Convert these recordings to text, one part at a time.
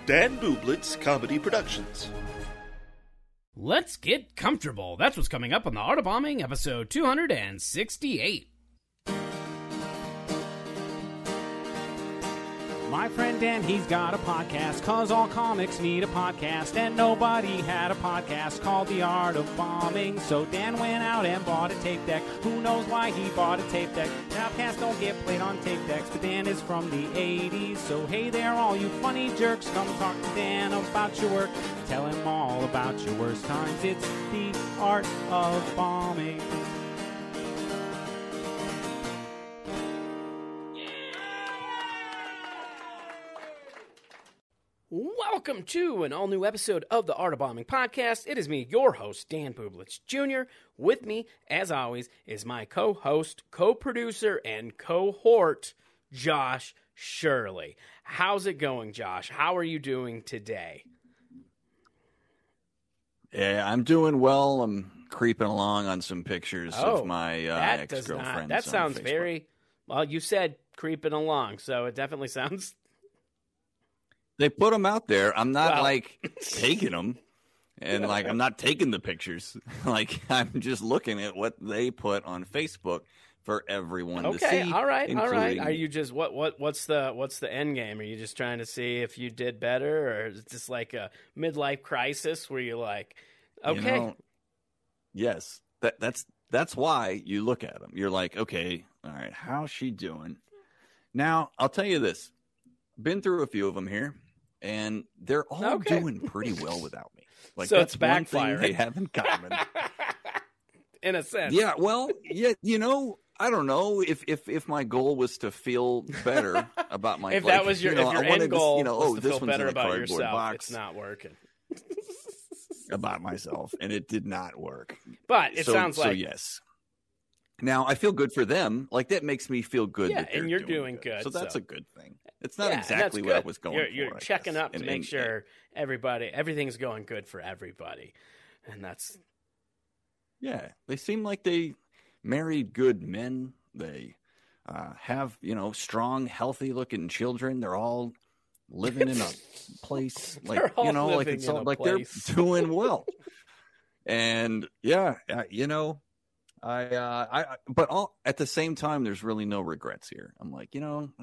Dan Bublitz Comedy Productions. Let's get comfortable. That's what's coming up on The Art of Bombing, episode 268. My friend Dan, he's got a podcast, 'cause all comics need a podcast, and nobody had a podcast called The Art of Bombing. So Dan went out and bought a tape deck. Who knows why he bought a tape deck? Now podcasts don't get played on tape decks, but Dan is from the 80s. So hey there, all you funny jerks, come talk to Dan about your work. Tell him all about your worst times. It's The Art of Bombing. Welcome to an all-new episode of the Art of Bombing podcast. It is me, your host, Dan Bublitz Jr. With me, as always, is my co-host, co-producer, and cohort, Josh Shirley. How's it going, Josh? How are you doing today? Yeah, I'm doing well. I'm creeping along on some pictures of my ex-girlfriends. That sounds Facebook. very... Well, you said creeping along, so it definitely sounds... They put them out there. I'm not taking them, and I'm not taking the pictures. I'm just looking at what they put on Facebook for everyone to see. Okay, all right. Are you just what's the end game? Are you just trying to see if you did better, or is it just like a midlife crisis where you're like, okay, yes, that's why you look at them. You're like, okay, all right, how's she doing? Now I'll tell you this. Been through a few of them here. And they're all doing pretty well without me. So that's it's backfiring. One thing they have in common. In a sense. Yeah, well, yeah, I don't know if my goal was to feel better about my if that was your end goal was to this feel one's better in a about cardboard yourself, box. it's not working. About myself, and it did not work. But it sounds like... So, yes. Now, I feel good for them. That makes me feel good. Yeah, that they're and you're doing good. So that's a good thing. It's not exactly what I was going for. You're checking up to make sure everything's going good for everybody. And that's... Yeah, they seem like they married good men. They have, strong, healthy-looking children. They're all living in a place. They're doing well. And, yeah, but at the same time, there's really no regrets here. I'm like,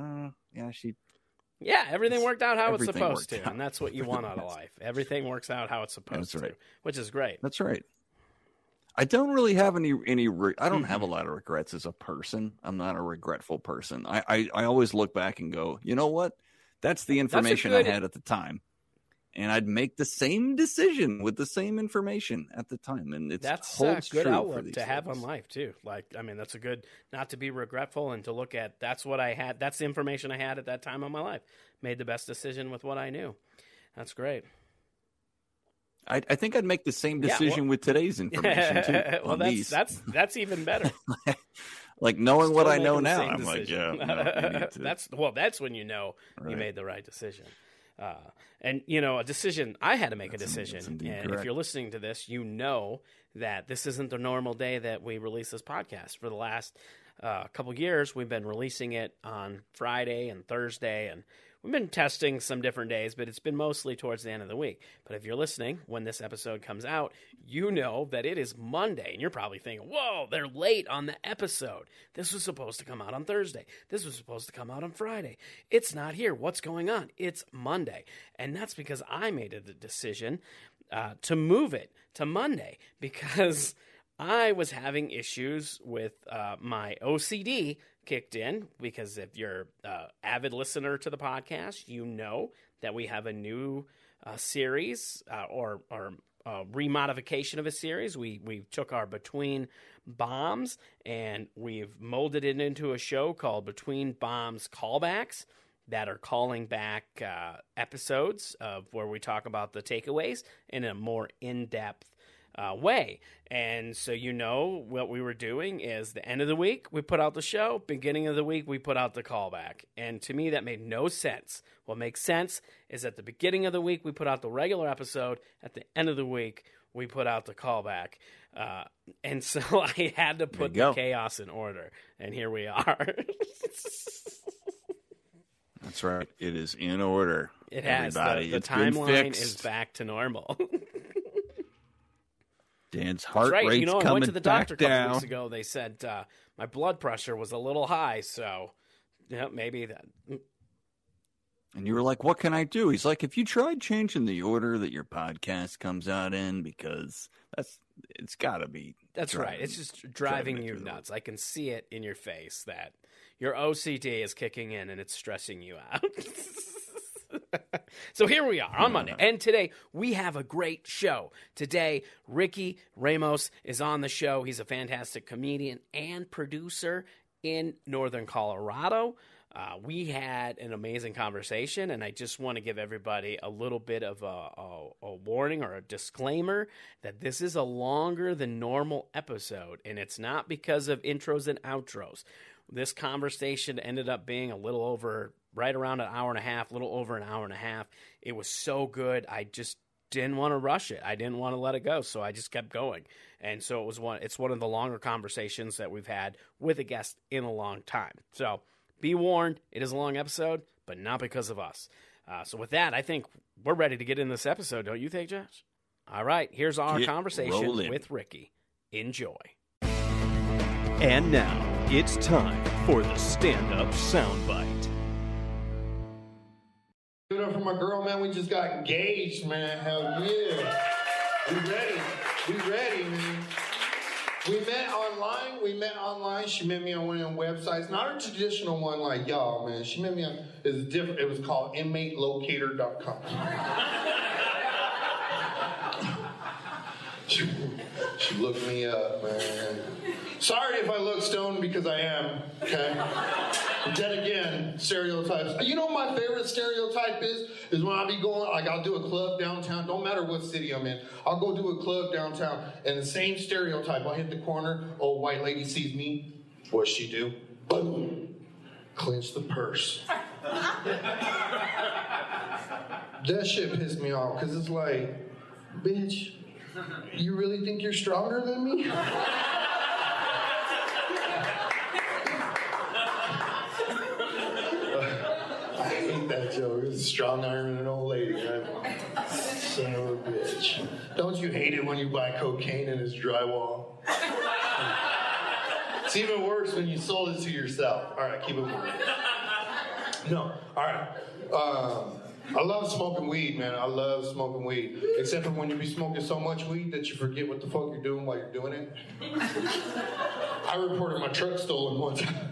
everything worked out how it's supposed to, and that's what you want out of life. Everything works out how it's supposed to, which is great. That's right. I don't really have any. I don't have a lot of regrets as a person. I'm not a regretful person. I always look back and go, you know what? That's the information I had at the time. And I'd make the same decision with the same information at the time. And that's a good outlook to have on life, too. That's a good, not to be regretful and to look at, that's what I had. That's the information I had at that time of my life. Made the best decision with what I knew. That's great. I think I'd make the same decision with today's information, too. Well, that's even better. Knowing what I know now, I'm decision. That's when you know you made the right decision. A decision, I had to make a decision. And if you're listening to this, you know that this isn't the normal day that we release this podcast. For the last couple years, we've been releasing it on Friday and Thursday, and we've been testing some different days, but it's been mostly towards the end of the week. But if you're listening when this episode comes out, you know that it is Monday, and you're probably thinking, whoa, they're late on the episode. This was supposed to come out on Thursday. This was supposed to come out on Friday. It's not here. What's going on? It's Monday. And that's because I made a decision to move it to Monday because I was having issues with my OCD kicked in, because if you're an avid listener to the podcast, you know that we have a new series or remodification of a series. We took our Between Bombs and we've molded it into a show called Between Bombs Callbacks that are calling back episodes of where we talk about the takeaways in a more in-depth way. And so what we were doing is the end of the week we put out the show, beginning of the week we put out the callback. And to me that made no sense. What makes sense is at the beginning of the week we put out the regular episode, at the end of the week we put out the callback. And so I had to put the chaos in order, and here we are. That's right. It is in order. It has. The timeline is back to normal. Dan's heart rate's coming back down. I went to the doctor a couple weeks ago. They said my blood pressure was a little high, so maybe that. And you were like, what can I do? He's like, if you tried changing the order that your podcast comes out in, because it's got to be. That's right. It's just driving you nuts. I can see it in your face that your OCD is kicking in and it's stressing you out. So here we are on Monday. And today we have a great show. Today, Ricky Ramos is on the show. He's a fantastic comedian and producer in Northern Colorado. We had an amazing conversation, and I just want to give everybody a little bit of a warning or a disclaimer that this is a longer than normal episode, and it's not because of intros and outros. This conversation ended up being a little over, right around an hour and a half, a little over an hour and a half. It was so good, I just didn't want to rush it. I didn't want to let it go, so I just kept going. And so it's one of the longer conversations that we've had with a guest in a long time. So be warned, it is a long episode, but not because of us. So with that, I think we're ready to get in this episode, don't you think, Josh? All right, here's our conversation with Ricky. Enjoy. And now, it's time for the stand-up soundbite. Give it up for my girl, man. We just got engaged, man. Hell yeah. We ready, man. We met online. She met me on one of them websites. Not a traditional one like y'all, man. She met me on, it was called inmatelocator.com. She looked me up, man. Sorry if I look stoned because I am, okay? But then again, stereotypes. You know what my favorite stereotype is when I be going, like I'll do a club downtown, don't matter what city I'm in, I'll go do a club downtown, and the same stereotype, I'll hit the corner, old white lady sees me, what's she do? Boom, clench the purse. That shit pissed me off, because it's like, bitch, you really think you're stronger than me? I hate that joke. It's a strong arm and an old lady. Son of a bitch. Don't you hate it when you buy cocaine in his drywall? It's even worse when you sold it to yourself. All right, keep it moving. No, all right. I love smoking weed, man. I love smoking weed. Except for when you be smoking so much weed that you forget what the fuck you're doing while you're doing it. I reported my truck stolen one time.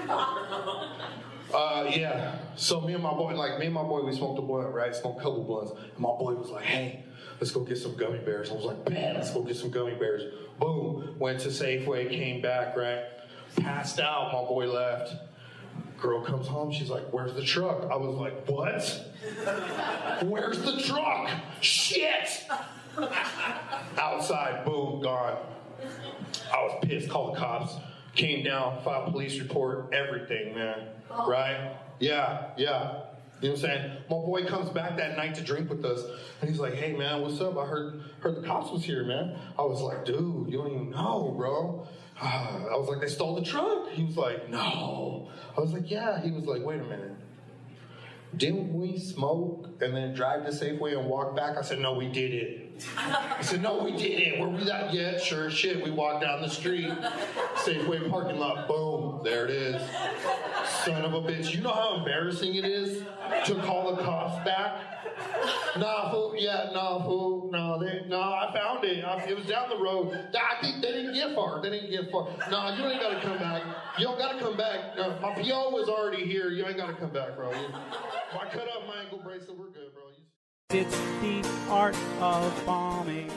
Yeah. So me and my boy, we smoked a blunt, right? Smoked a couple blunts. And my boy was like, hey, let's go get some gummy bears. I was like, man, let's go get some gummy bears. Boom. Went to Safeway, came back, right? Passed out. My boy left. Girl comes home, she's like, where's the truck? I was like, what? Where's the truck? Shit! Outside, boom, gone. I was pissed, called the cops, came down, filed a police report, everything, man. Right? Yeah. You know what I'm saying? My boy comes back that night to drink with us, and he's like, hey, man, what's up? I heard the cops was here, man. I was like, dude, you don't even know, bro. I was like, they stole the truck. He was like, no. I was like, yeah. He was like, wait a minute. Didn't we smoke and then drive to Safeway and walk back? I said, no, we did it. I said, no, we did it. Were we that? Yeah, sure as shit. We walked down the street, Safeway parking lot, boom, there it is. Son of a bitch. You know how embarrassing it is to call the cops back? Nah, fool. Yeah, nah, fool. No, I found it. It was down the road. I think they didn't get far. Nah, you ain't got to come back. You don't got to come back. No, my PO was already here. You ain't got to come back, bro. If I cut up my ankle bracelet, we're good, bro. It's the art of bombing.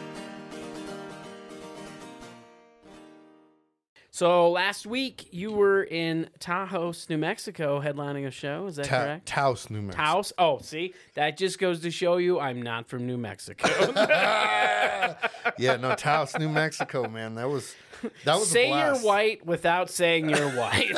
So last week you were in Taos, New Mexico, headlining a show. Is that correct? Taos, New Mexico. Taos. Oh, see, that just goes to show you I'm not from New Mexico. Yeah, no, Taos, New Mexico, man. That was say a blast. You're white without saying you're white.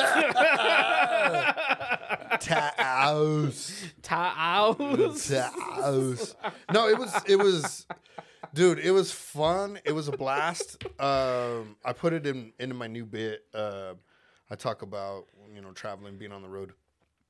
Taos. No, it was. Dude, it was fun. It was a blast. I put it into my new bit. I talk about, traveling, being on the road.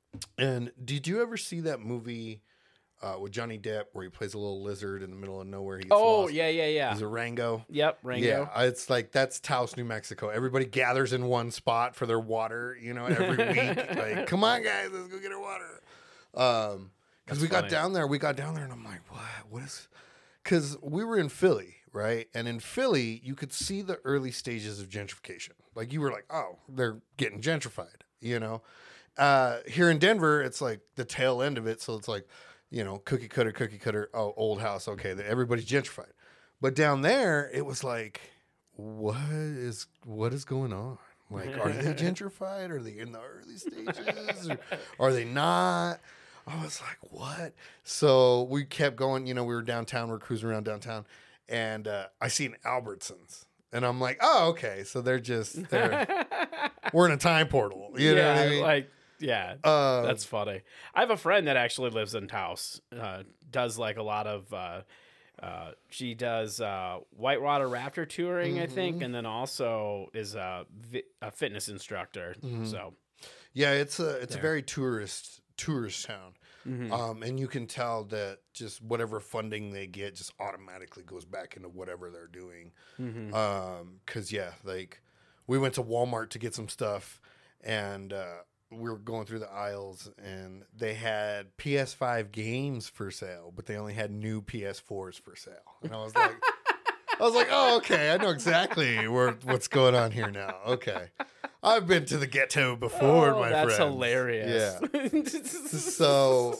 And did you ever see that movie with Johnny Depp where he plays a little lizard in the middle of nowhere? He gets lost? Yeah. He's a Rango. Yep, Rango. Yeah, it's like that's Taos, New Mexico. Everybody gathers in one spot for their water, every week. Like, come on, guys, let's go get our water. Because we got down there, and I'm like, what is? Because we were in Philly, right? And in Philly, you could see the early stages of gentrification. Like, you were like, oh, they're getting gentrified, Here in Denver, it's like the tail end of it. So it's like, cookie cutter. Oh, old house. Okay, everybody's gentrified. But down there, it was like, what is going on? Like, are they gentrified? Are they in the early stages? Or are they not? I was like, what? So we kept going. We were downtown. We're cruising around downtown. And I seen Albertsons. And I'm like, oh, okay. So they're we're in a time portal. You know what I mean? Yeah, that's funny. I have a friend that actually lives in Taos. Does like a lot of, she does whitewater rafter touring, I think, and then also is a fitness instructor. So, yeah, it's a very tourist town, and you can tell that just whatever funding they get just automatically goes back into whatever they're doing. Because like we went to Walmart to get some stuff, and we were going through the aisles, and they had PS5 games for sale, but they only had new PS4s for sale. And I was like, oh, okay, I know exactly what's going on here now. Okay, I've been to the ghetto before, my friend. That's hilarious. Yeah. So,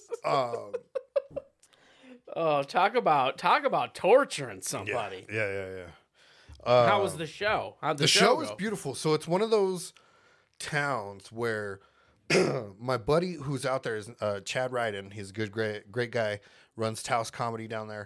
talk about torturing somebody. Yeah. How was the show? How'd the show go? Was beautiful. So it's one of those towns where my buddy who's out there is Chad Ryden. He's a great guy, runs Taos Comedy down there.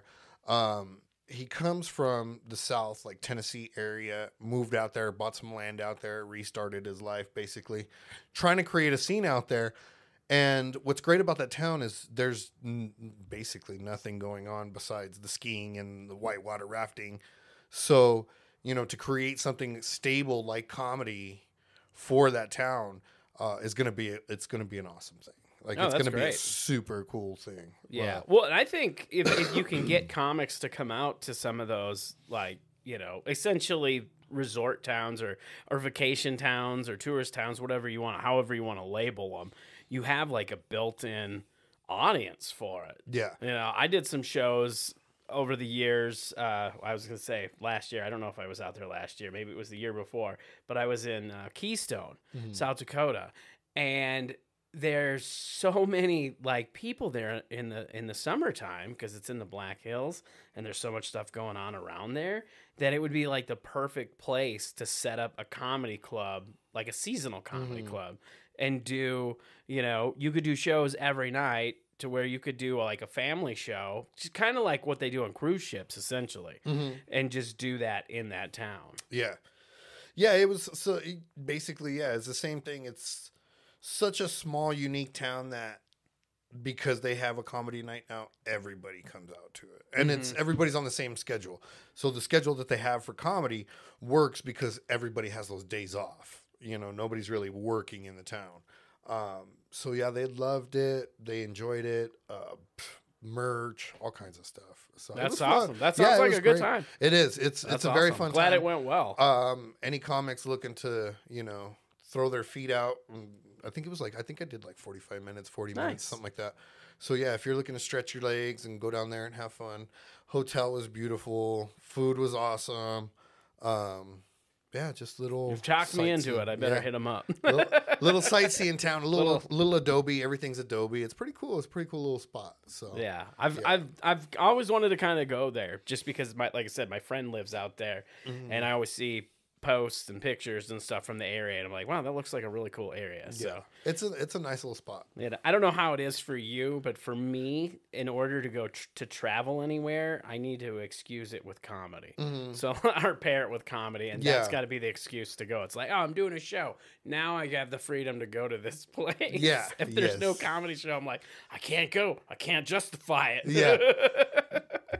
He comes from the South, like Tennessee area, moved out there, bought some land out there, restarted his life, basically trying to create a scene out there. And what's great about that town is there's basically nothing going on besides the skiing and the whitewater rafting. So, to create something stable like comedy for that town is going to be an awesome thing. Like, it's going to be a super cool thing. Yeah. Well, and I think if you can get comics to come out to some of those, like, essentially resort towns or vacation towns or tourist towns, however you want to label them, you have like a built-in audience for it. Yeah. I did some shows over the years. I was going to say last year. I don't know if I was out there last year. Maybe it was the year before. But I was in Keystone, South Dakota. And there's so many like people there in the summertime because it's in the Black Hills and there's so much stuff going on around there that it would be like the perfect place to set up a comedy club, like a seasonal comedy club, and do, you could do shows every night to where you could do like a family show, just kind of like what they do on cruise ships essentially, and just do that in that town. Yeah. Yeah. It was basically, it's the same thing. It's such a small, unique town that because they have a comedy night now, everybody comes out to it. And everybody's on the same schedule. So the schedule that they have for comedy works because everybody has those days off. Nobody's really working in the town. So yeah, they loved it. They enjoyed it. Merch, all kinds of stuff. So that's awesome. That sounds like a good time. It is. It's a very fun time. Glad it went well. Any comics looking to, throw their feet out. I think I did like 45 minutes, 40 minutes, something like that. So yeah, if you're looking to stretch your legs and go down there and have fun, hotel was beautiful. Food was awesome. Yeah, just little. You've talked me into it. I better hit them up. little sightseeing town, a little Adobe. Everything's Adobe. It's pretty cool. It's a pretty cool little spot. So yeah, I've always wanted to kind of go there just because like I said, my friend lives out there, and I always see posts and pictures and stuff from the area, and I'm like, wow, that looks like a really cool area. So it's a nice little spot. Yeah, I don't know how it is for you, but for me, in order to go to travel anywhere, I need to excuse it with comedy. So or pair it with comedy, and that's got to be the excuse to go. It's like, oh, I'm doing a show now. I have the freedom to go to this place. Yeah. If there's no comedy show, I'm like, I can't go. I can't justify it. Yeah.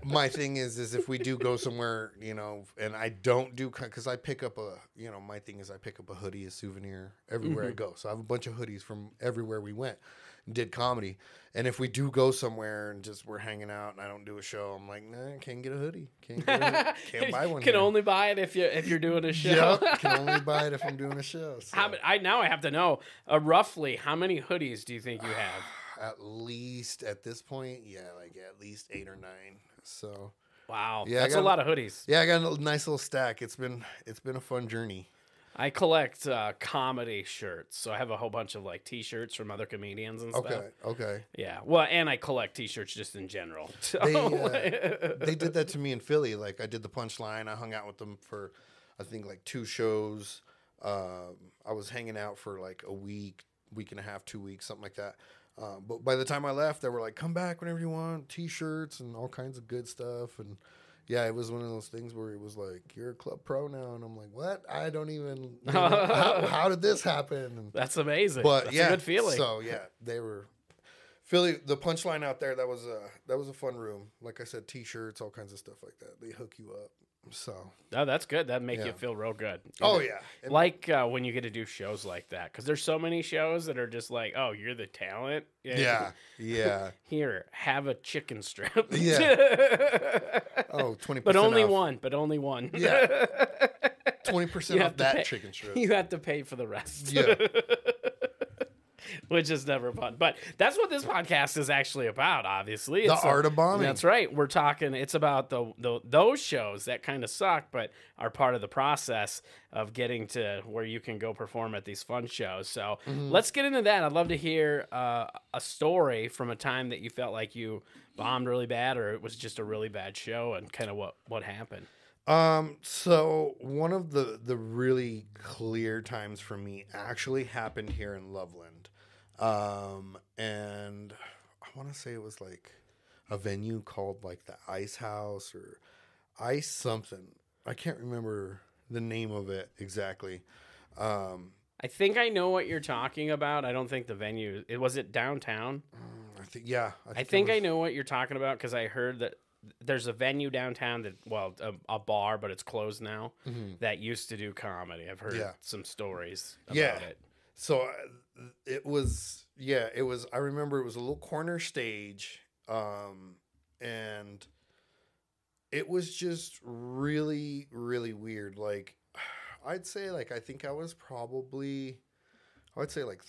my thing is if we do go somewhere, and I don't do, because I pick up my thing is I pick up a hoodie, a souvenir everywhere I go. So I have a bunch of hoodies from everywhere we went and did comedy. And if we do go somewhere and just we're hanging out and I don't do a show, I'm like, nah, can't get a hoodie. Can't buy one. Can only buy it if you're doing a show. Yep, can only buy it if I'm doing a show. So. Now I have to know roughly how many hoodies do you think you have? At least at this point, at least 8 or 9. So wow, that's a lot of hoodies. Yeah, I got a nice little stack. It's been a fun journey. I collect comedy shirts, so I have a whole bunch of like T-shirts from other comedians and stuff. Okay. Yeah, well, and I collect T-shirts just in general. So. They did that to me in Philly. Like I did the Punchline. I hung out with them for, I think, like 2 shows. I was hanging out for like a week and a half, 2 weeks, something like that. But by the time I left, they were like, come back whenever you want, T-shirts and all kinds of good stuff. And yeah, it was one of those things where it was like, you're a club pro now. And I'm like, what? I don't even know. How did this happen? And, that's amazing. But that's a good feeling. So yeah, they were Philly, the Punchline out there. That was a fun room. Like I said, T-shirts, all kinds of stuff like that. They hook you up. So that's good. That make you feel real good. Oh yeah, like when you get to do shows like that, because there's so many shows that are just like, oh, you're the talent. Yeah. Here, have a chicken strip. Yeah. Oh, 20%. But only off. one. But only one. Yeah. 20% off that chicken strip. You have to pay for the rest. Yeah. Which is never fun. But that's what this podcast is actually about, obviously. It's the art of bombing. That's right. We're talking, it's about those shows that kind of suck, but are part of the process of getting to where you can go perform at these fun shows. So let's get into that. I'd love to hear a story from a time that you felt like you bombed really bad, or it was just a really bad show, and kind of what happened. So one of the really clear times for me actually happened here in Loveland. And I want to say it was like a venue called like the Ice House or Ice something. I can't remember the name of it exactly. I think I know what you're talking about. I don't think the venue, was it downtown? I think I know what you're talking about, because I heard that there's a venue downtown that, a bar, but it's closed now, that used to do comedy. I've heard some stories about it. So it was, I remember it was a little corner stage, and it was just really, really weird. Like, I'd say, like, I think I was probably, like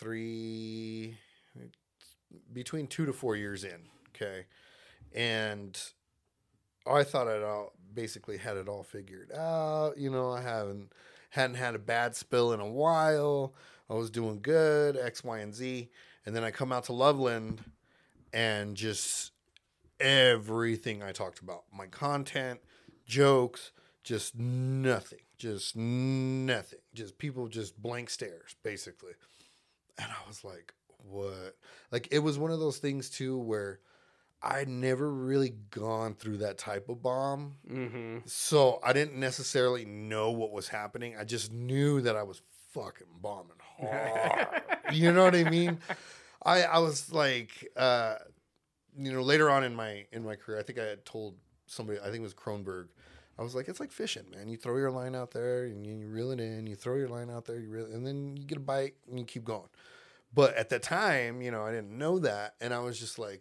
between 2 to 4 years in, okay? And I thought basically had it all figured out. I hadn't had a bad spill in a while. I was doing good, X, Y, and Z. And then I come out to Loveland, and just everything I talked about, my content, jokes, just nothing. Just people, just blank stares, basically. And I was like, what? Like, it was one of those things, too, where I'd never really gone through that type of bomb. Mm-hmm. So I didn't necessarily know what was happening. I just knew that I was fucking bombing hard. You know what I mean? I was like, later on in my career, I think I had told somebody, I think it was Kronberg, I was like, it's like fishing, man. You throw your line out there and you reel it in. You throw your line out there, and then you get a bite and you keep going. But at the time, I didn't know that, and I was just like,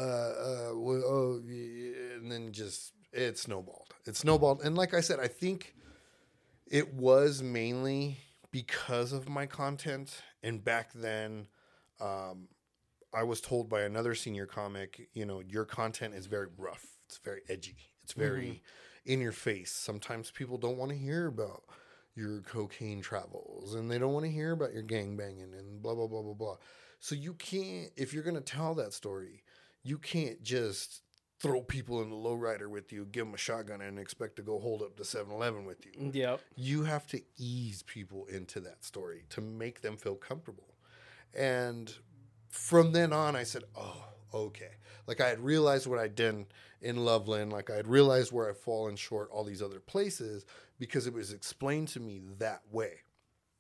and then just it snowballed. And like I said, I think it was mainly because of my content. And back then, I was told by another senior comic, your content is very rough. It's very edgy. It's very in your face. Sometimes people don't want to hear about your cocaine travels, and they don't want to hear about your gang banging and blah, blah, blah, blah, blah. So you can't, if you're going to tell that story, you can't just throw people in the lowrider with you, give them a shotgun, and expect to go hold up the 7-Eleven with you. Yep. You have to ease people into that story to make them feel comfortable. And from then on, I said, oh, okay. Like, I had realized what I'd done in Loveland. Like, I had realized where I'd fallen short all these other places because it was explained to me that way.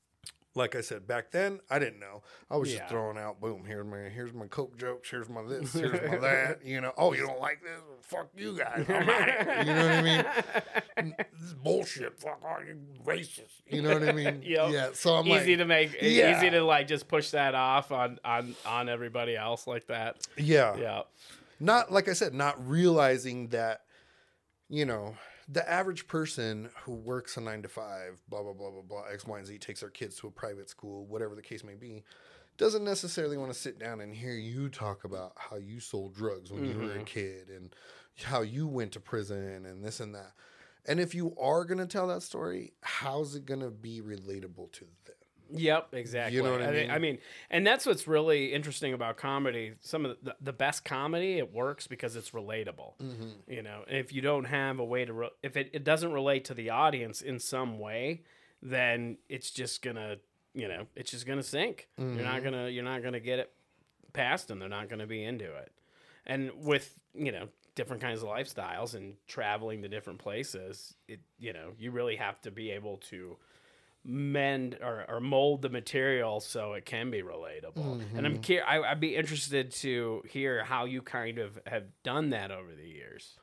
like I said, back then, I didn't know. I was just throwing out, boom, here's my Coke jokes, here's my this, here's my that. You know, oh, you don't like this? Fuck you guys. I'm out. You know what I mean? This is bullshit. Fuck all you racist. You know what I mean? Yeah. So I'm easy to make, easy to like just push that off on everybody else like that. Yeah. Yeah. Not, like I said, not realizing that, you know, the average person who works a 9 to 5, blah, blah, blah, blah, blah, X, Y, and Z, takes their kids to a private school, whatever the case may be, doesn't necessarily want to sit down and hear you talk about how you sold drugs when you were a kid and how you went to prison and this and that. And if you are going to tell that story, how's it going to be relatable to them? Yep, exactly. You know what I mean, and that's what's really interesting about comedy. Some of the best comedy, it works because it's relatable. You know, and if you don't have a way to, if it doesn't relate to the audience in some way, then it's just gonna, you know, it's just gonna sink. You're not gonna get it past them. They're not gonna be into it. And with, you know, different kinds of lifestyles and traveling to different places, you know, you really have to be able to mend or mold the material so it can be relatable. And I'd be interested to hear how you kind of have done that over the years.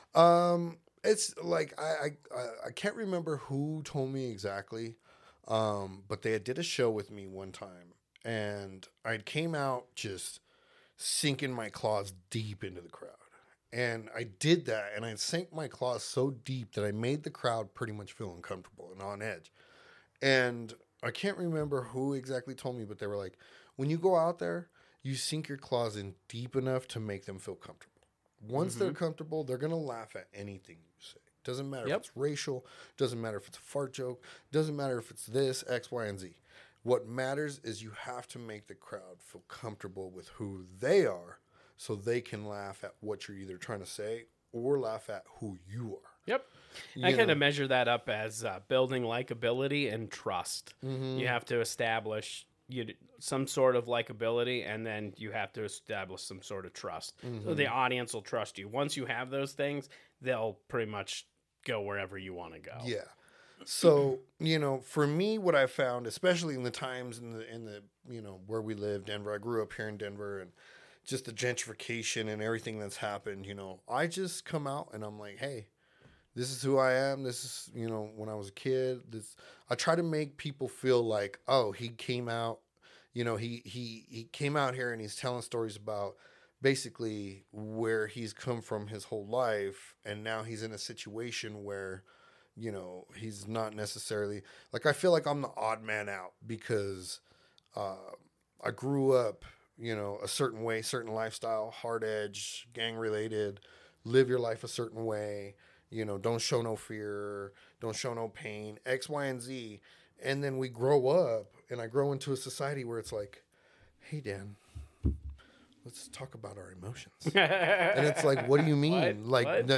It's like I can't remember who told me exactly, but they did a show with me one time, and I came out just sinking my claws deep into the crowd. And I did that, and I sank my claws so deep that I made the crowd pretty much feel uncomfortable and on edge. And I can't remember who exactly told me, but they were like, when you go out there, you sink your claws in deep enough to make them feel comfortable. Once they're comfortable, they're going to laugh at anything you say. Doesn't matter if it's racial, doesn't matter if it's a fart joke, doesn't matter if it's this, X, Y, and Z. What matters is you have to make the crowd feel comfortable with who they are so they can laugh at what you're either trying to say or laugh at who you are. Yep. I kind of measure that up as building likability and trust. You have to establish some sort of likability, and then you have to establish some sort of trust. So the audience will trust you. Once you have those things, they'll pretty much go wherever you want to go. Yeah. So, you know, for me, what I found, especially in the times in the you know, where we live, Denver, I grew up here in Denver, and just the gentrification and everything that's happened, you know, I just come out and I'm like, hey, this is who I am. This is, you know, when I was a kid. I try to make people feel like, oh, he came out, you know, he came out here and he's telling stories about basically where he's come from his whole life, and now he's in a situation where, you know, he's not necessarily, like, I feel like I'm the odd man out because I grew up, you know, a certain way, certain lifestyle, hard edge, gang related, live your life a certain way. You know, don't show no fear, don't show no pain, X, Y, and Z. And then we grow up, and I grow into a society where it's like, hey, Dan, let's talk about our emotions. And it's like, what do you mean?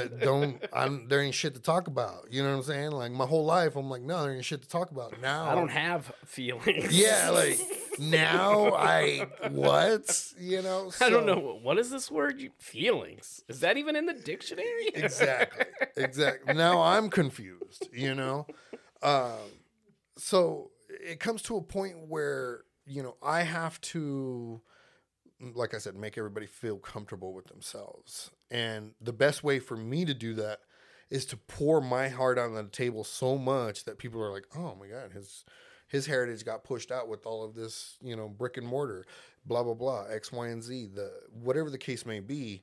There ain't shit to talk about. You know what I'm saying? Like, my whole life, I'm like, no, there ain't shit to talk about. Now I don't have feelings. Yeah, like, now what? You know? So, I don't know. What is this word? Feelings. Is that even in the dictionary? Exactly. Now I'm confused, you know? So it comes to a point where, you know, I have to, like I said, make everybody feel comfortable with themselves. And the best way for me to do that is to pour my heart on the table so much that people are like, oh my God, his heritage got pushed out with all of this, you know, brick and mortar, blah, blah, blah, X, Y, and Z, whatever the case may be.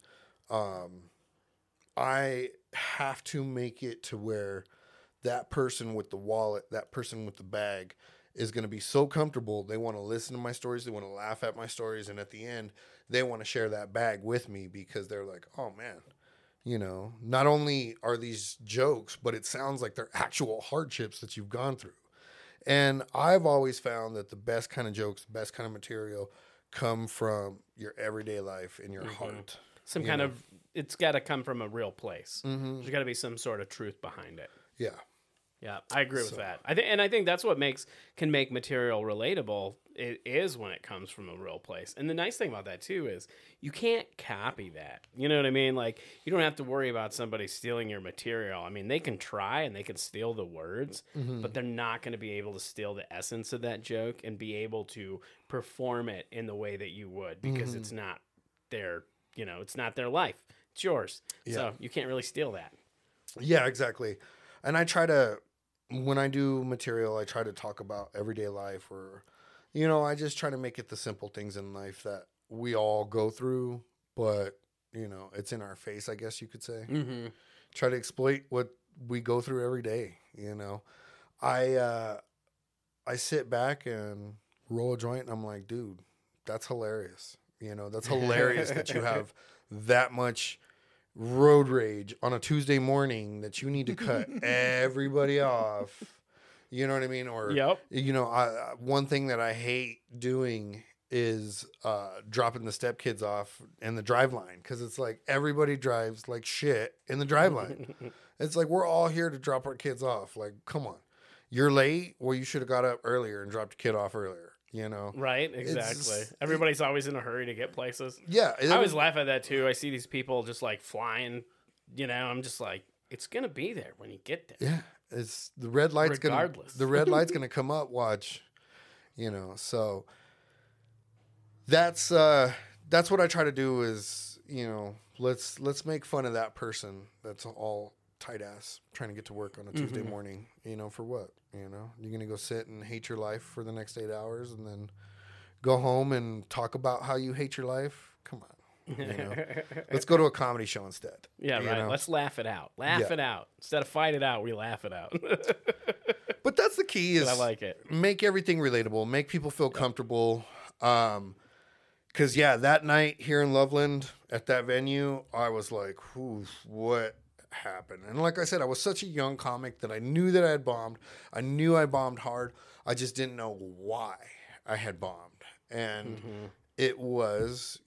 I have to make it to where that person with the wallet, that person with the bag is going to be so comfortable. They want to listen to my stories. They want to laugh at my stories. And at the end, they want to share that bag with me because they're like, oh man, you know, not only are these jokes, but it sounds like they're actual hardships that you've gone through. And I've always found that the best kind of jokes, the best kind of material come from your everyday life in your heart. Some kind of, it's got to come from a real place. There's got to be some sort of truth behind it. Yeah. Yeah, I agree with that. I think that's what can make material relatable. It is when it comes from a real place. And the nice thing about that too is you can't copy that. You know what I mean? Like, you don't have to worry about somebody stealing your material. I mean, they can try and they can steal the words, but they're not going to be able to steal the essence of that joke and be able to perform it in the way that you would, because it's not their, it's not their life. It's yours. Yeah. So you can't really steal that. Yeah, exactly. And I try to, when I do material, I try to talk about everyday life, or, I just try to make it the simple things in life that we all go through, but, it's in our face, I guess you could say. Mm-hmm. Try to exploit what we go through every day, I sit back and roll a joint and I'm like, dude, that's hilarious. That's hilarious that you have that much road rage on a Tuesday morning that you need to cut everybody off. You know what I mean? Or, one thing that I hate doing is dropping the stepkids off in the drive line, because it's like everybody drives like shit in the drive line. It's like, we're all here to drop our kids off. Like, come on. You're late? Well, you should have got up earlier and dropped your kid off earlier. Right, exactly. Everybody's always in a hurry to get places. Yeah. I always laugh at that too. I see these people just like flying, I'm just like, it's going to be there when you get there. Yeah. It's the red light's the red light's going to come up, watch, so that's what I try to do is, let's make fun of that person that's all tight ass trying to get to work on a Tuesday morning, for what? You're going to go sit and hate your life for the next 8 hours and then go home and talk about how you hate your life? Come on. Let's go to a comedy show instead. Yeah, right. Let's laugh it out. Laugh it out. Instead of fight it out, we laugh it out. But that's the key, is I like it. Make everything relatable. Make people feel comfortable. Because, that night here in Loveland at that venue, I was like, what happened? And like I said, I was such a young comic that I knew that I had bombed. I knew I bombed hard. I just didn't know why I had bombed. And it was,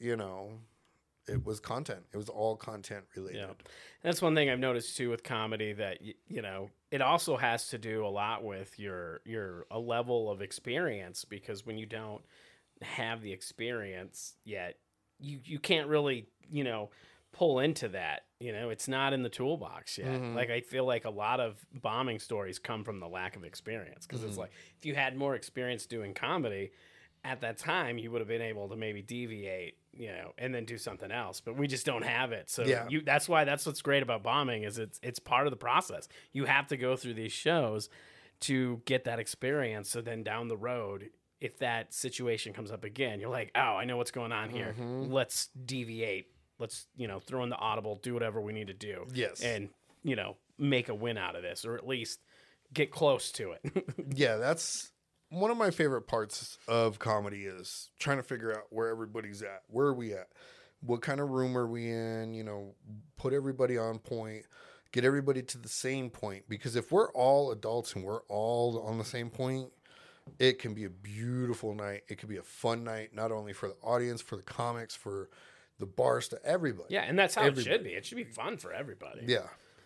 it was content. It was all content related. Yeah. That's one thing I've noticed too with comedy, that, it also has to do a lot with a level of experience, because when you don't have the experience yet, you can't really, pull into that. It's not in the toolbox yet. Like, I feel like a lot of bombing stories come from the lack of experience, because it's like, if you had more experience doing comedy at that time, you would have been able to maybe deviate, and then do something else, but we just don't have it. So that's what's great about bombing, is it's part of the process. You have to go through these shows to get that experience. So then down the road, if that situation comes up again, you're like, oh, I know what's going on here. Let's deviate. Let's, throw in the audible, do whatever we need to do. Yes. And, make a win out of this, or at least get close to it. Yeah, that's one of my favorite parts of comedy, is trying to figure out where everybody's at. Where are we at? What kind of room are we in? Put everybody on point, get everybody to the same point. Because if we're all adults and we're all on the same point, it can be a beautiful night. It can be a fun night, not only for the audience, for the comics, for the bars, to everybody. Yeah, and that's how it should be. It should be fun for everybody. Yeah,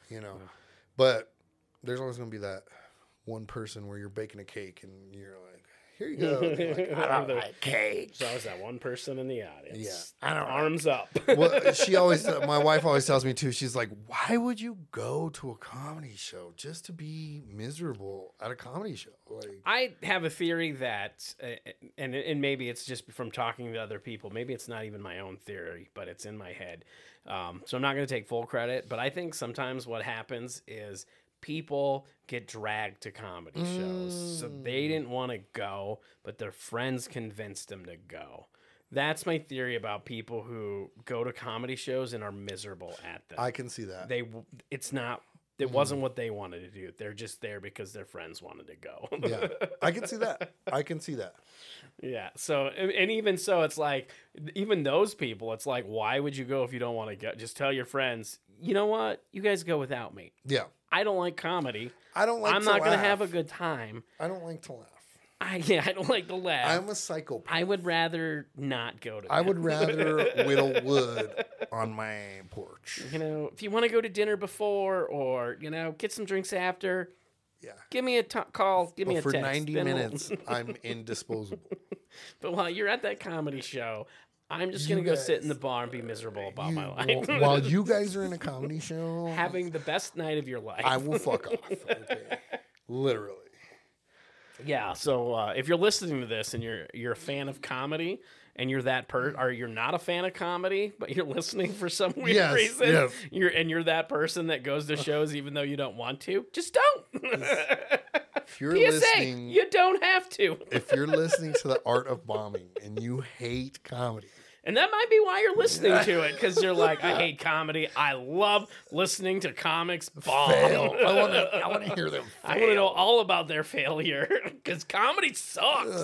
But there's always going to be that one person where you're baking a cake and you're like, here you go. Like, I don't like cake. So I was that one person in the audience. Yeah. Arms up. Well, my wife always tells me too, she's like, why would you go to a comedy show just to be miserable at a comedy show? Like, I have a theory that, and maybe it's just from talking to other people, maybe it's not even my own theory, but it's in my head. So I'm not going to take full credit, but I think sometimes what happens is people get dragged to comedy shows. So they didn't want to go, but their friends convinced them to go. That's my theory about people who go to comedy shows and are miserable at them. I can see that. It wasn't what they wanted to do. They're just there because their friends wanted to go. Yeah, I can see that. Yeah. So, and even so, it's like, even those people, it's like, why would you go if you don't want to go? Just tell your friends, you know what? You guys go without me. Yeah. I don't like comedy. I'm not going to have a good time. I don't like to laugh. I don't like to laugh. I'm a psychopath. I would rather not go to I would rather whittle wood on my porch. If you want to go to dinner before, or, get some drinks after, Yeah. Give me a call. Give me a for text. 90 minutes, I'm indisposable. But while you're at that comedy show, I'm just going to go sit in the bar and be miserable about my life. While you guys are in a comedy show, having the best night of your life. I will fuck off. Okay. Literally. Yeah, so if you're listening to this and you're a fan of comedy and you're that or you're not a fan of comedy, but you're listening for some weird reason, you're that person that goes to shows even though you don't want to, just don't. If you're PSA, listening, you don't have to. If you're listening to The Art of Bombing and you hate comedy, and that might be why you're listening to it, because you're like, I hate comedy. I love listening to comics bomb. Fail. I want to hear them fail. I want to know all about their failure, because comedy sucks.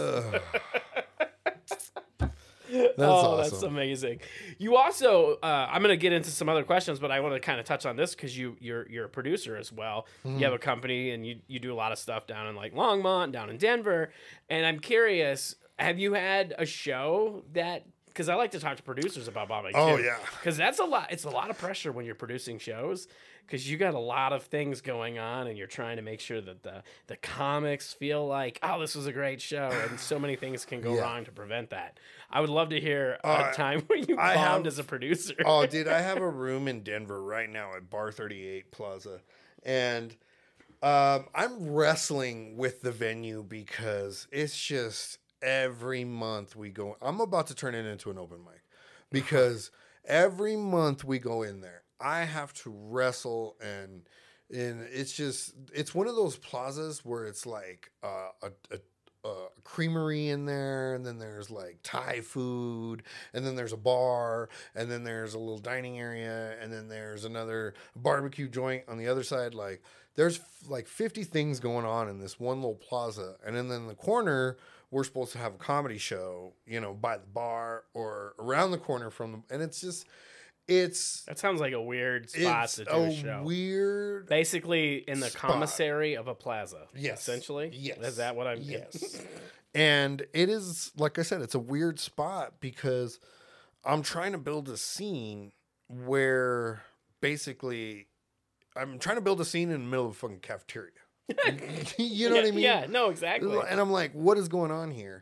That's awesome. That's amazing. You also, I'm going to get into some other questions, but I want to kind of touch on this because you're a producer as well. You have a company and you do a lot of stuff down in like Longmont, down in Denver. And I'm curious, have you had a show that, because I like to talk to producers about bombing too. Oh, yeah. Because that's a lot. It's a lot of pressure when you're producing shows, because you got a lot of things going on and you're trying to make sure that the comics feel like, oh, this was a great show, and so many things can go wrong to prevent that. I would love to hear a time where you bombed as a producer. Oh, dude, I have a room in Denver right now at Bar 38 Plaza, and I'm wrestling with the venue because it's just every month we go. I'm about to turn it into an open mic because every month we go in there, I have to wrestle, and it's one of those plazas where it's like a creamery in there, and then there's like Thai food, and then there's a bar, and then there's a little dining area, and then there's another barbecue joint on the other side. Like there's like 50 things going on in this one little plaza, and then in the corner we're supposed to have a comedy show, by the bar or around the corner from them, and it's just. That sounds like a weird spot to do a show. Weird, basically in the commissary of a plaza. Yes, essentially. Yes, is that what I'm? Yes, and it is, like I said, it's a weird spot because I'm trying to build a scene where basically I'm trying to build a scene in the middle of a fucking cafeteria. You know what I mean? Yeah, no, exactly. And I'm like, what is going on here?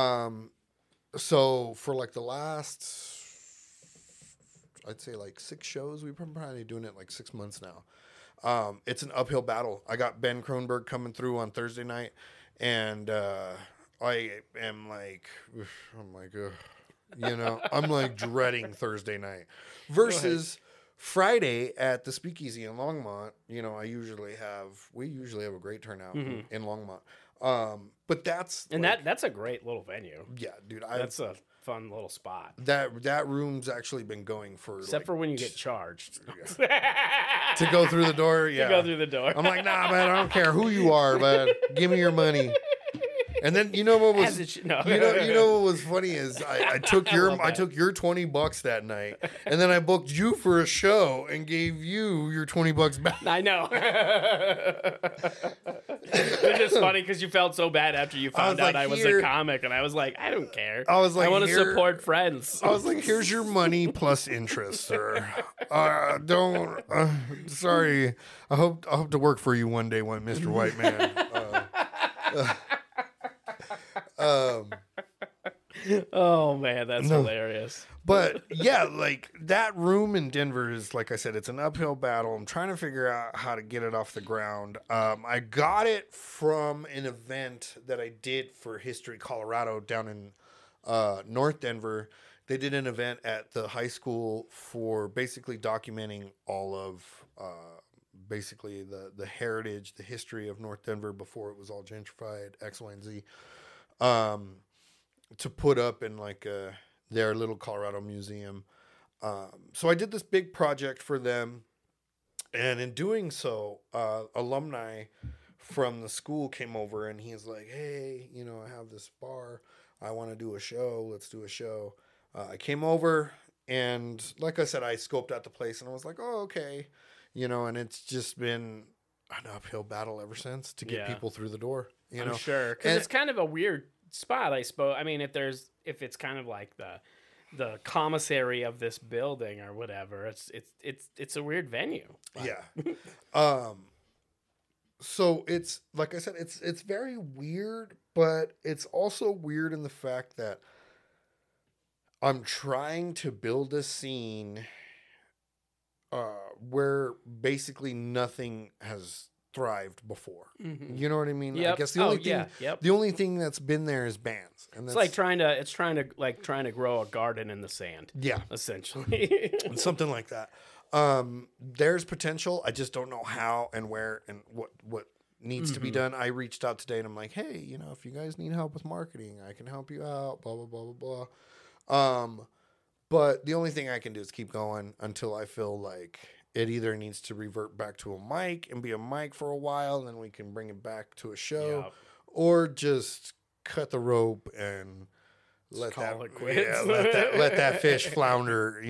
So for like the last, I'd say like 6 shows. We've been probably doing it like 6 months now. It's an uphill battle. I got Ben Kronberg coming through on Thursday night, and I am like, I'm like, I'm like dreading Thursday night versus Friday at the Speakeasy in Longmont. We usually have a great turnout in Longmont. But that's that's a great little venue. Yeah, dude. That's a fun little spot. That room's actually been going for except for when you get charged to go through the door. Yeah, to go through the door. I'm like, nah, man, I don't care who you are, man. Give me your money. And then you know what was you know what was funny is I took your $20 that night, and then I booked you for a show and gave you your $20 back. I know. It's just funny because you felt so bad after you found out I was a comic, and I was like, I don't care. I was like, I want to support friends. I was like, here's your money plus interest, sir. Sorry. I hope to work for you one day, Mr. White Man. Oh man, that's hilarious. But yeah, like that room in Denver is, like I said, it's an uphill battle. I'm trying to figure out how to get it off the ground. I got it from an event that I did for History Colorado down in North Denver. They did an event at the high school for basically documenting all of basically the heritage, the history of North Denver before it was all gentrified, X, Y, and Z. To put up in like their little Colorado museum. So I did this big project for them. And in doing so, alumni from the school came over, and he's like, hey, I have this bar. I want to do a show. Let's do a show. I came over, and like I said, I scoped out the place, and I was like, oh, okay. And it's just been an uphill battle ever since to get people through the door. I'm sure. Because it's kind of a weird spot, I suppose. I mean, if it's kind of like the commissary of this building or whatever, it's a weird venue. Yeah. So it's like I said, it's very weird, but it's also weird in the fact that I'm trying to build a scene where basically nothing has thrived before. Mm-hmm. You know what I mean? Yep. I guess the only thing that's been there is bands. And it's like trying to grow a garden in the sand. Yeah. Essentially. Something like that. There's potential. I just don't know how and where and what needs to be done. I reached out today and I'm like, hey, if you guys need help with marketing, I can help you out, blah, blah, blah, blah, blah. But the only thing I can do is keep going until I feel like it either needs to revert back to a mic and be a mic for a while, and then we can bring it back to a show, or just cut the rope and let that fish flounder,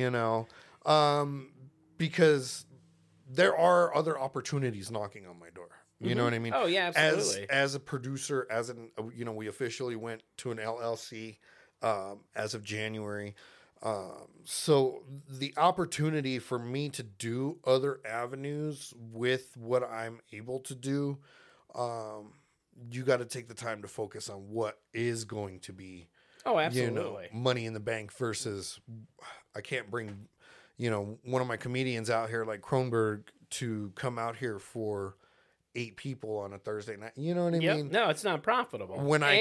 because there are other opportunities knocking on my door. You know what I mean? Oh yeah, absolutely. As a producer, we officially went to an LLC as of January. So the opportunity for me to do other avenues with what I'm able to do, you got to take the time to focus on what is going to be, absolutely, money in the bank versus I can't bring, one of my comedians out here like Kronberg to come out here for 8 people on a Thursday night. You know what I mean? No, it's not profitable.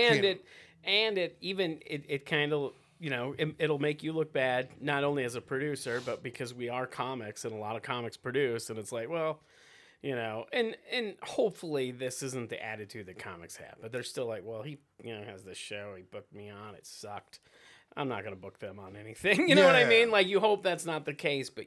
It kind of, it'll make you look bad, not only as a producer, but because we are comics and a lot of comics produce. And it's like, well, and hopefully this isn't the attitude that comics have, but they're still like, well, he, has this show, he booked me on, it sucked. I'm not going to book them on anything. You know what I mean? Like, you hope that's not the case, but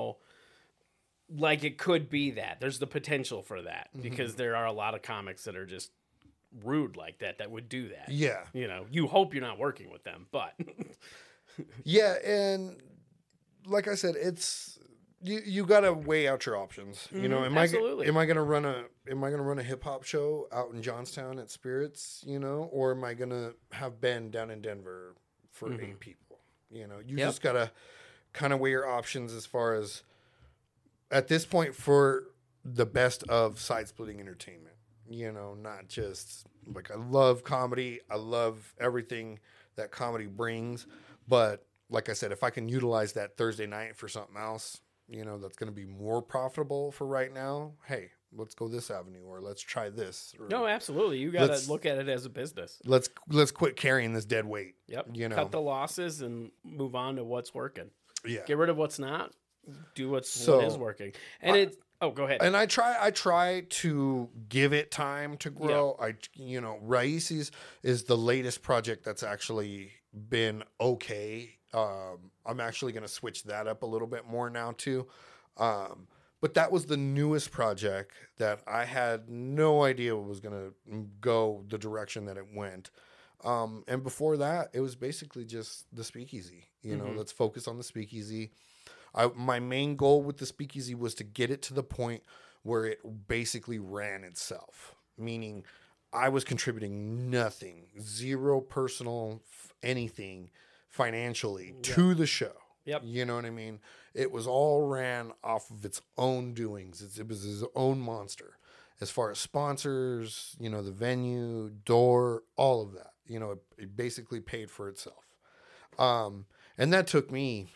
like it could be that. There's the potential for that because there are a lot of comics that are just rude like that would do that. Yeah. You hope you're not working with them, but yeah, and like I said, it's you got to weigh out your options. Absolutely. Am I going to run a hip hop show out in Johnstown at Spirits, or am I going to have Ben down in Denver for 8 people? You just got to kind of weigh your options as far as at this point for the best of side-splitting entertainment. Not just like I love comedy. I love everything that comedy brings. But like I said, if I can utilize that Thursday night for something else, that's going to be more profitable for right now. Hey, let's go this avenue or let's try this. No, absolutely. You got to look at it as a business. Let's quit carrying this dead weight. Yep. Cut the losses and move on to what's working. Yeah. Get rid of what's not. Do what is working. And go ahead. And I try to give it time to grow. Yeah. Raices is the latest project that's actually been okay. I'm actually going to switch that up a little bit more now too. But that was the newest project that I had no idea was going to go the direction that it went. And before that, it was basically just the Speakeasy. Let's focus on the Speakeasy. My main goal with the Speakeasy was to get it to the point where it basically ran itself, meaning I was contributing nothing, zero personal anything financially to the show. Yep. You know what I mean? It was all ran off of its own doings. It was his own monster. As far as sponsors, the venue, door, all of that. It basically paid for itself. And that took me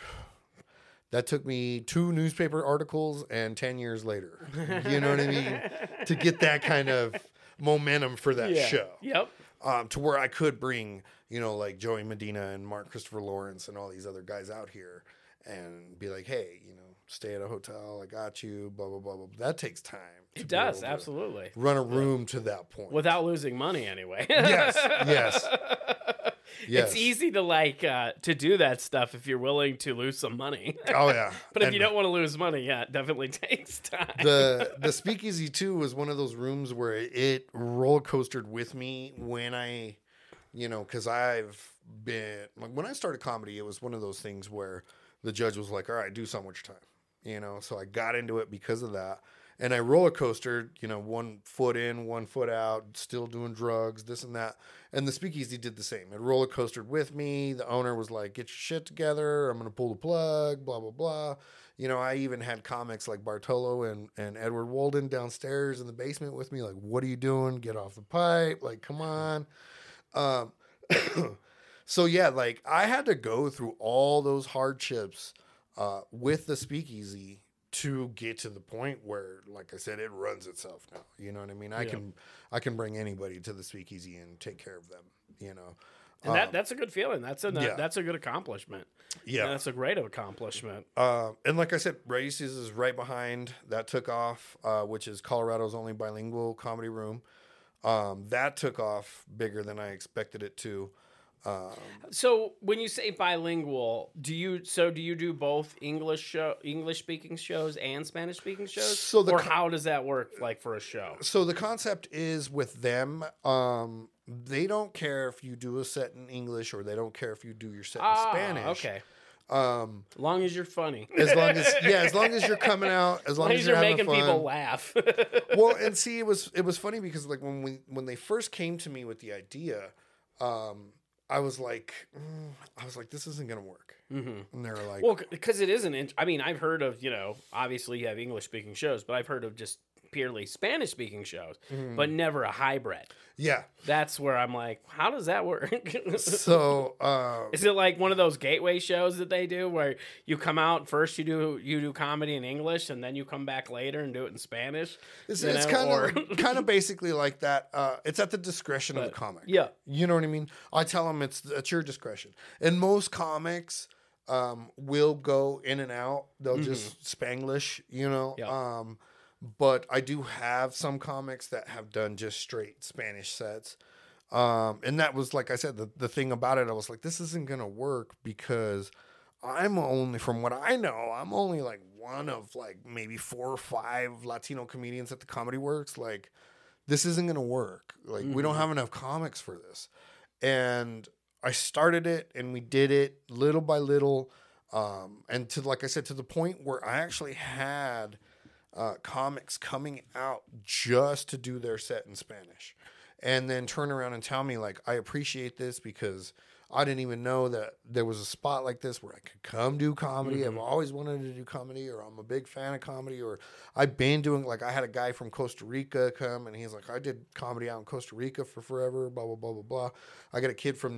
2 newspaper articles and 10 years later. You know what I mean? To get that kind of momentum for that show. Yep. To where I could bring, like Joey Medina and Mark Christopher Lawrence and all these other guys out here and be like, hey, stay at a hotel. I got you, blah, blah, blah, blah. That takes time. It does, absolutely. Run a room to that point. Without losing money anyway. Yes. It's easy to to do that stuff if you're willing to lose some money. Oh yeah. But if you don't want to lose money, it definitely takes time. The Speakeasy too was one of those rooms where it roller coastered with me when I, because I've been like when I started comedy, it was one of those things where the judge was like, "All right, do something with your time," So I got into it because of that. And I roller coastered, 1 foot in, 1 foot out, still doing drugs, this and that. And the Speakeasy did the same. It roller coastered with me. The owner was like, get your shit together. I'm going to pull the plug, blah, blah, blah. You know, I even had comics like Bartolo and Edward Walden downstairs in the basement with me. Like, what are you doing? Get off the pipe. Like, come on. So yeah, like I had to go through all those hardships with the speakeasy to get to the point where, like I said, it runs itself now. You know what I mean? I can bring anybody to the speakeasy and take care of them, you know. And that's a good feeling. That's a good accomplishment. Yeah. And that's a great accomplishment. And like I said, Raíces is right behind. That took off, which is Colorado's only bilingual comedy room. That took off bigger than I expected it to. So when you say bilingual, do you do both English speaking shows and Spanish speaking shows? Or how does that work like for a show? So the concept is with them, they don't care if you do a set in English or they don't care if you do your set in Spanish. Okay. As long as you're funny. As long as you're coming out, as long as you're making fun. people laugh. Well, and see, it was funny because like when they first came to me with the idea, I was like, this isn't gonna work. Mm-hmm. And they were like, well, because it isn't. I mean, I've heard of, obviously you have English speaking shows, but I've heard of just purely Spanish speaking shows, but never a hybrid. Yeah, that's where I'm like, how does that work? So, is it like one of those gateway shows that they do where you come out first, you do comedy in English, and then you come back later and do it in Spanish? It's kind of basically like that. It's at the discretion of the comic. Yeah, you know what I mean. I tell them it's at your discretion, and most comics will go in and out. They'll just Spanglish, Yeah. But I do have some comics that have done just straight Spanish sets. And that was, like I said, the thing about it, I was like, this isn't going to work because I'm only, from what I know, I'm only like one of like maybe 4 or 5 Latino comedians at the Comedy Works. Like, this isn't going to work. Like, we don't have enough comics for this. And I started it and we did it little by little. And to, like I said, to the point where I actually had comics coming out just to do their set in Spanish and then turn around and tell me like, I appreciate this because I didn't even know that there was a spot like this where I could come do comedy. I've always wanted to do comedy, or I'm a big fan of comedy, or I've been doing, like I had a guy from Costa Rica come and he's like, I did comedy out in Costa Rica for forever, blah, blah, blah, blah, blah. I got a kid from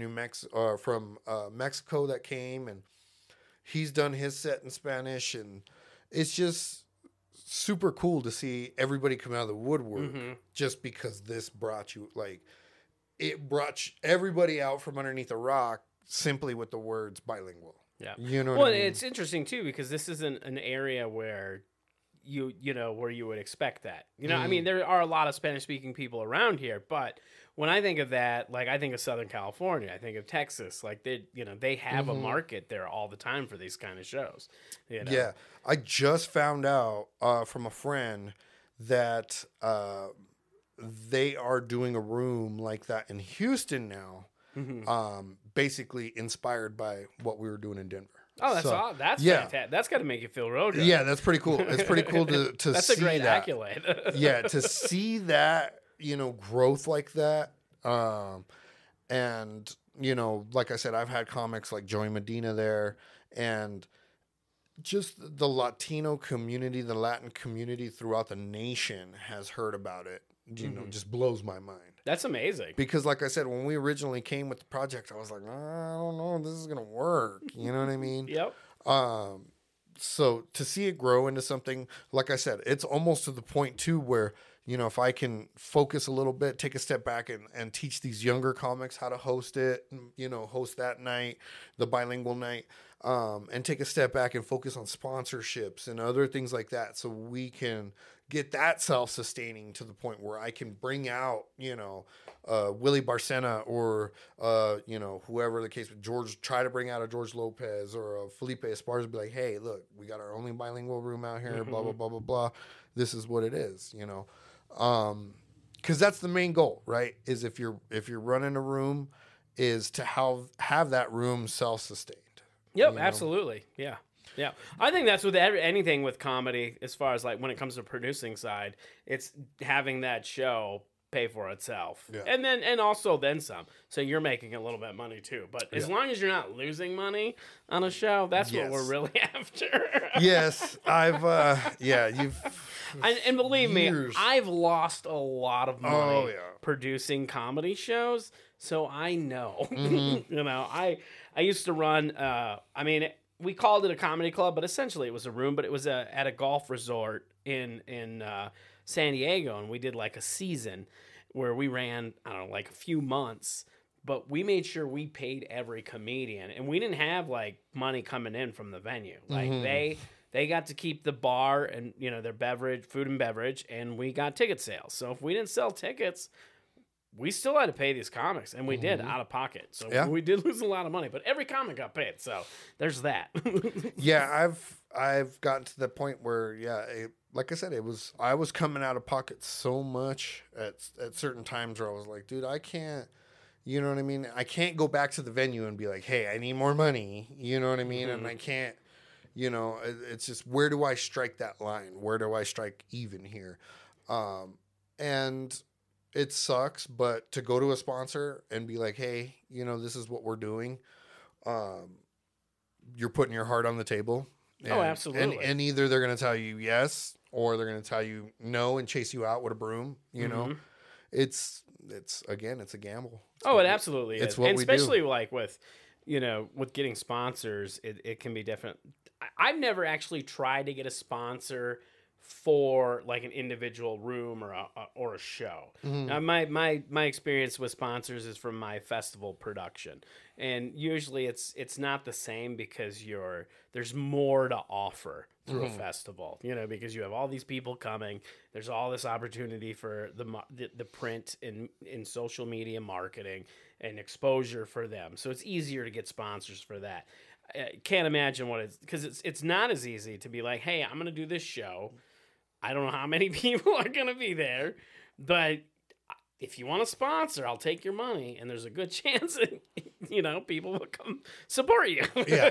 Mexico that came and he's done his set in Spanish, and it's just super cool to see everybody come out of the woodwork just because this brought you, like, it brought everybody out from underneath a rock simply with the words bilingual. Yeah. You know what I mean? It's interesting too, because this isn't an area where where you would expect that. I mean, there are a lot of Spanish speaking people around here, but when I think of that, like I think of Southern California, I think of Texas, like they have a market there all the time for these kind of shows. Yeah. I just found out from a friend that they are doing a room like that in Houston now, basically inspired by what we were doing in Denver. Oh, that's fantastic. That's got to make you feel real good. Yeah, that's pretty cool. It's pretty cool to that's see a great that. accolade. Yeah, to see that, growth like that. And, like I said, I've had comics like Joey Medina there, and just the Latino community, the Latin community throughout the nation has heard about it. Just blows my mind. That's amazing. Because like I said, when we originally came with the project, I was like, I don't know if this is going to work. You know what I mean? Yep. So to see it grow into something, like I said, it's almost to the point too where, if I can focus a little bit, take a step back and teach these younger comics how to host it, host that night, the bilingual night, and take a step back and focus on sponsorships and other things like that. So we can get that self-sustaining to the point where I can bring out, Willie Barcena or, whoever the case with George, try to bring out a George Lopez or a Felipe Esparza, be like, hey, look, we got our only bilingual room out here, blah, blah, blah, blah, blah. This is what it is, because that's the main goal, right? Is if you're running a room, is to have that room self-sustained. Yep, absolutely. Yeah. Yeah. I think that's with anything with comedy, as far as like when it comes to producing side, it's having that show pay for itself. Yeah. And also then some. So you're making a little bit of money too. But as long as you're not losing money on a show, that's what we're really after. Yes. And believe me, I've lost a lot of money producing comedy shows, so I know. You know, I used to run. We called it a comedy club, but essentially it was a room. But it was at a golf resort in San Diego, and we did like a season where we ran, I don't know, like a few months. But we made sure we paid every comedian, and we didn't have like money coming in from the venue. Like they got to keep the bar and, you know, their beverage, food and beverage, and we got ticket sales. So if we didn't sell tickets, we still had to pay these comics, and we did out of pocket. So we did lose a lot of money, but every comic got paid. So there's that. I've gotten to the point where, like I said, I was coming out of pocket so much at certain times where I was like, dude, I can't, you know what I mean? I can't go back to the venue and be like, hey, I need more money. You know what I mean? And I can't, you know, it's just, where do I strike that line? Where do I strike even here? And it sucks, but to go to a sponsor and be like, hey, you know, this is what we're doing. You're putting your heart on the table. And, absolutely. And either they're going to tell you yes, or they're going to tell you no and chase you out with a broom. You know, it's a gamble. It absolutely is. It's what we do. Especially like with, you know, with getting sponsors, it can be different. I've never actually tried to get a sponsor for like an individual room or a show. Now, my experience with sponsors is from my festival production, and usually it's not the same because there's more to offer through a festival, you know, because you have all these people coming. There's all this opportunity for the print and in social media marketing and exposure for them. So it's easier to get sponsors for that. I can't imagine because it's not as easy to be like, hey, I'm going to do this show. I don't know how many people are going to be there, but if you want to sponsor, I'll take your money, and there's a good chance that, you know, people will come support you.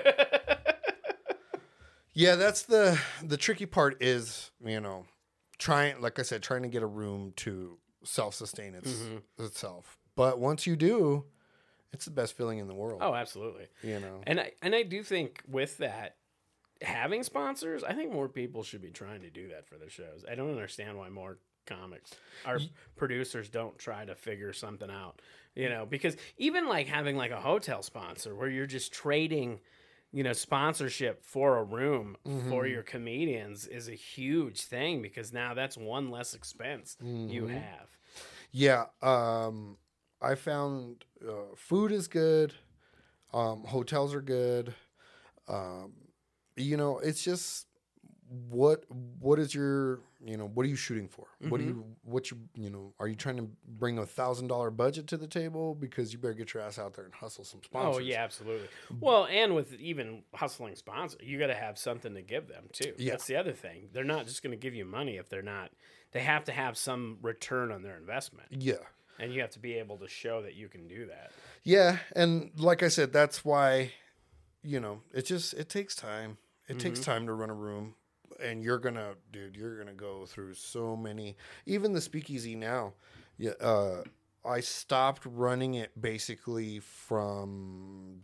Yeah, that's the tricky part is, you know, trying to get a room to self-sustain itself. But once you do, it's the best feeling in the world. Oh, absolutely. You know, and I do think with that, having sponsors, I think more people should be trying to do that for their shows. I don't understand why more our producers don't try to figure something out, you know, because even like having like a hotel sponsor where you're just trading, you know, sponsorship for a room for your comedians is a huge thing, because now that's one less expense you have. Yeah. I found food is good. Hotels are good. You know, it's just what is your, you know, what are you shooting for? You know, are you trying to bring $1,000 budget to the table? Because you better get your ass out there and hustle some sponsors. Oh yeah, absolutely. Well, and with even hustling sponsors, you got to have something to give them too. Yeah. That's the other thing. They're not just going to give you money if they're not. They have to have some return on their investment. Yeah. And you have to be able to show that you can do that. Yeah, and like I said, that's why, you know, it takes time. It takes time to run a room, and you're gonna go through so many. Even the speakeasy now, I stopped running it basically from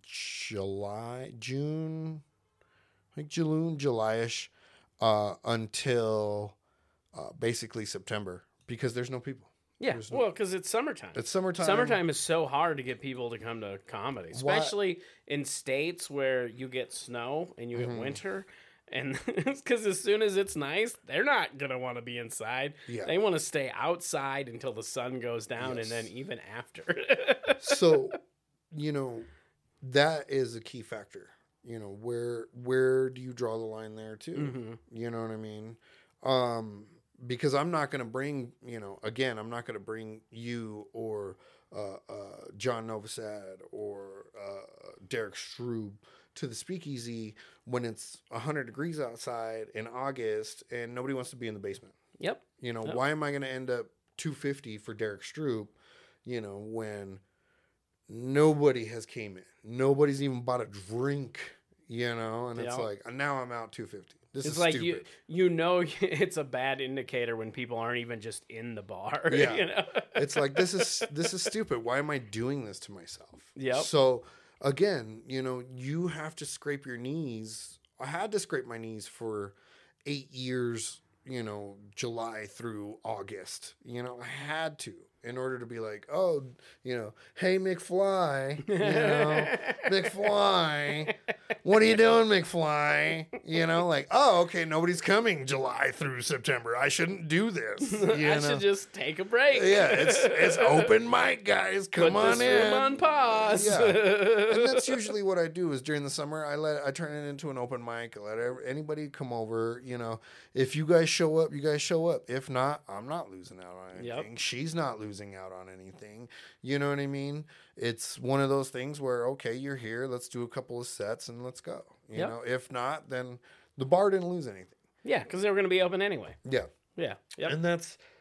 June, July-ish, until basically September, because there's no people. Yeah, well, because it's summertime. It's summertime. Summertime is so hard to get people to come to comedy, especially in states where you get snow and you get winter. And because as soon as it's nice, they're not going to want to be inside. Yeah. They want to stay outside until the sun goes down, and then even after. So, you know, that is a key factor. You know, where do you draw the line there, too? You know what I mean? Because I'm not going to bring, you know, again, I'm not going to bring you or John Novosad or Derek Strube to the speakeasy when it's 100 degrees outside in August and nobody wants to be in the basement. Yep. You know, why am I going to end up $250 for Derek Strube, you know, when nobody has came in? Nobody's even bought a drink, you know, and it's like, now I'm out $250. This it's is like stupid. you know it's a bad indicator when people aren't even just in the bar. Yeah. You know? It's like, this is stupid. Why am I doing this to myself? Yep. So again, you know, you have to scrape your knees. I had to scrape my knees for 8 years, you know, July through August. You know, I had to, in order to be like, oh, you know, hey, McFly, you know, McFly, what are you doing, McFly? You know, like, oh, okay, nobody's coming July through September. I shouldn't do this. I should just take a break. Yeah, it's open mic, guys. Come Put on this in. room on pause. Yeah, and that's usually what I do. Is during the summer, I turn it into an open mic. I let anybody come over. You know, if you guys show up, you guys show up. If not, I'm not losing out on anything. Yep. She's not losing out on anything. You know what I mean? It's one of those things where, okay, you're here. Let's do a couple of sets and let's go. You know, if not, then the bar didn't lose anything. Yeah, because they were going to be open anyway. Yeah. Yeah. Yep. And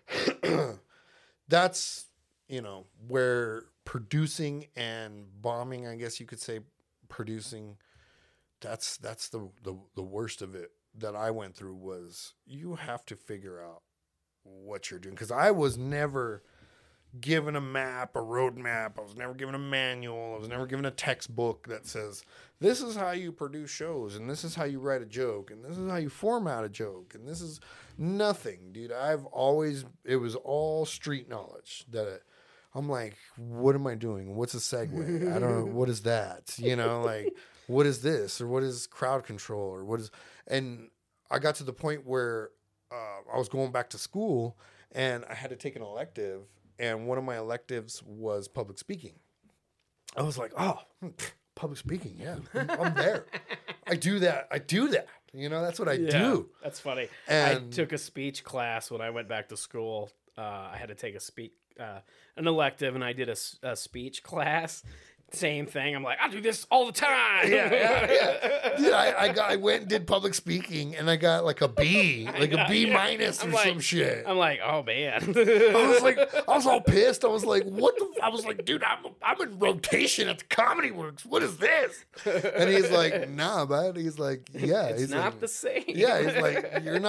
that's, you know, where producing and bombing, I guess you could say, producing, that's the worst of it that I went through. Was you have to figure out what you're doing, because I was never given a map, a road map. I was never given a manual. I was never given a textbook that says this is how you produce shows, and this is how you write a joke, and this is how you format a joke, and this is nothing, dude. It was all street knowledge that I'm like, what am I doing? What's a segue? I don't know. What is that? You know, like, what is this? Or what is crowd control? Or what is, and I got to the point where I was going back to school and I had to take an elective, and one of my electives was public speaking. I was like, oh, public speaking. Yeah, I'm there. I do that. You know, that's what I do. That's funny. And I took a speech class when I went back to school. I had to take an elective, and I did a speech class. Same thing. I'm like, I do this all the time. Yeah. Dude, I went and did public speaking, and I got like a B, like a B minus or some shit. I'm like, oh man. I was all pissed. I was like, I was like, dude, I'm in rotation at the Comedy Works. What is this? And he's like, nah, bud. He's like, yeah. It's he's not like, the same. Yeah. He's like, you're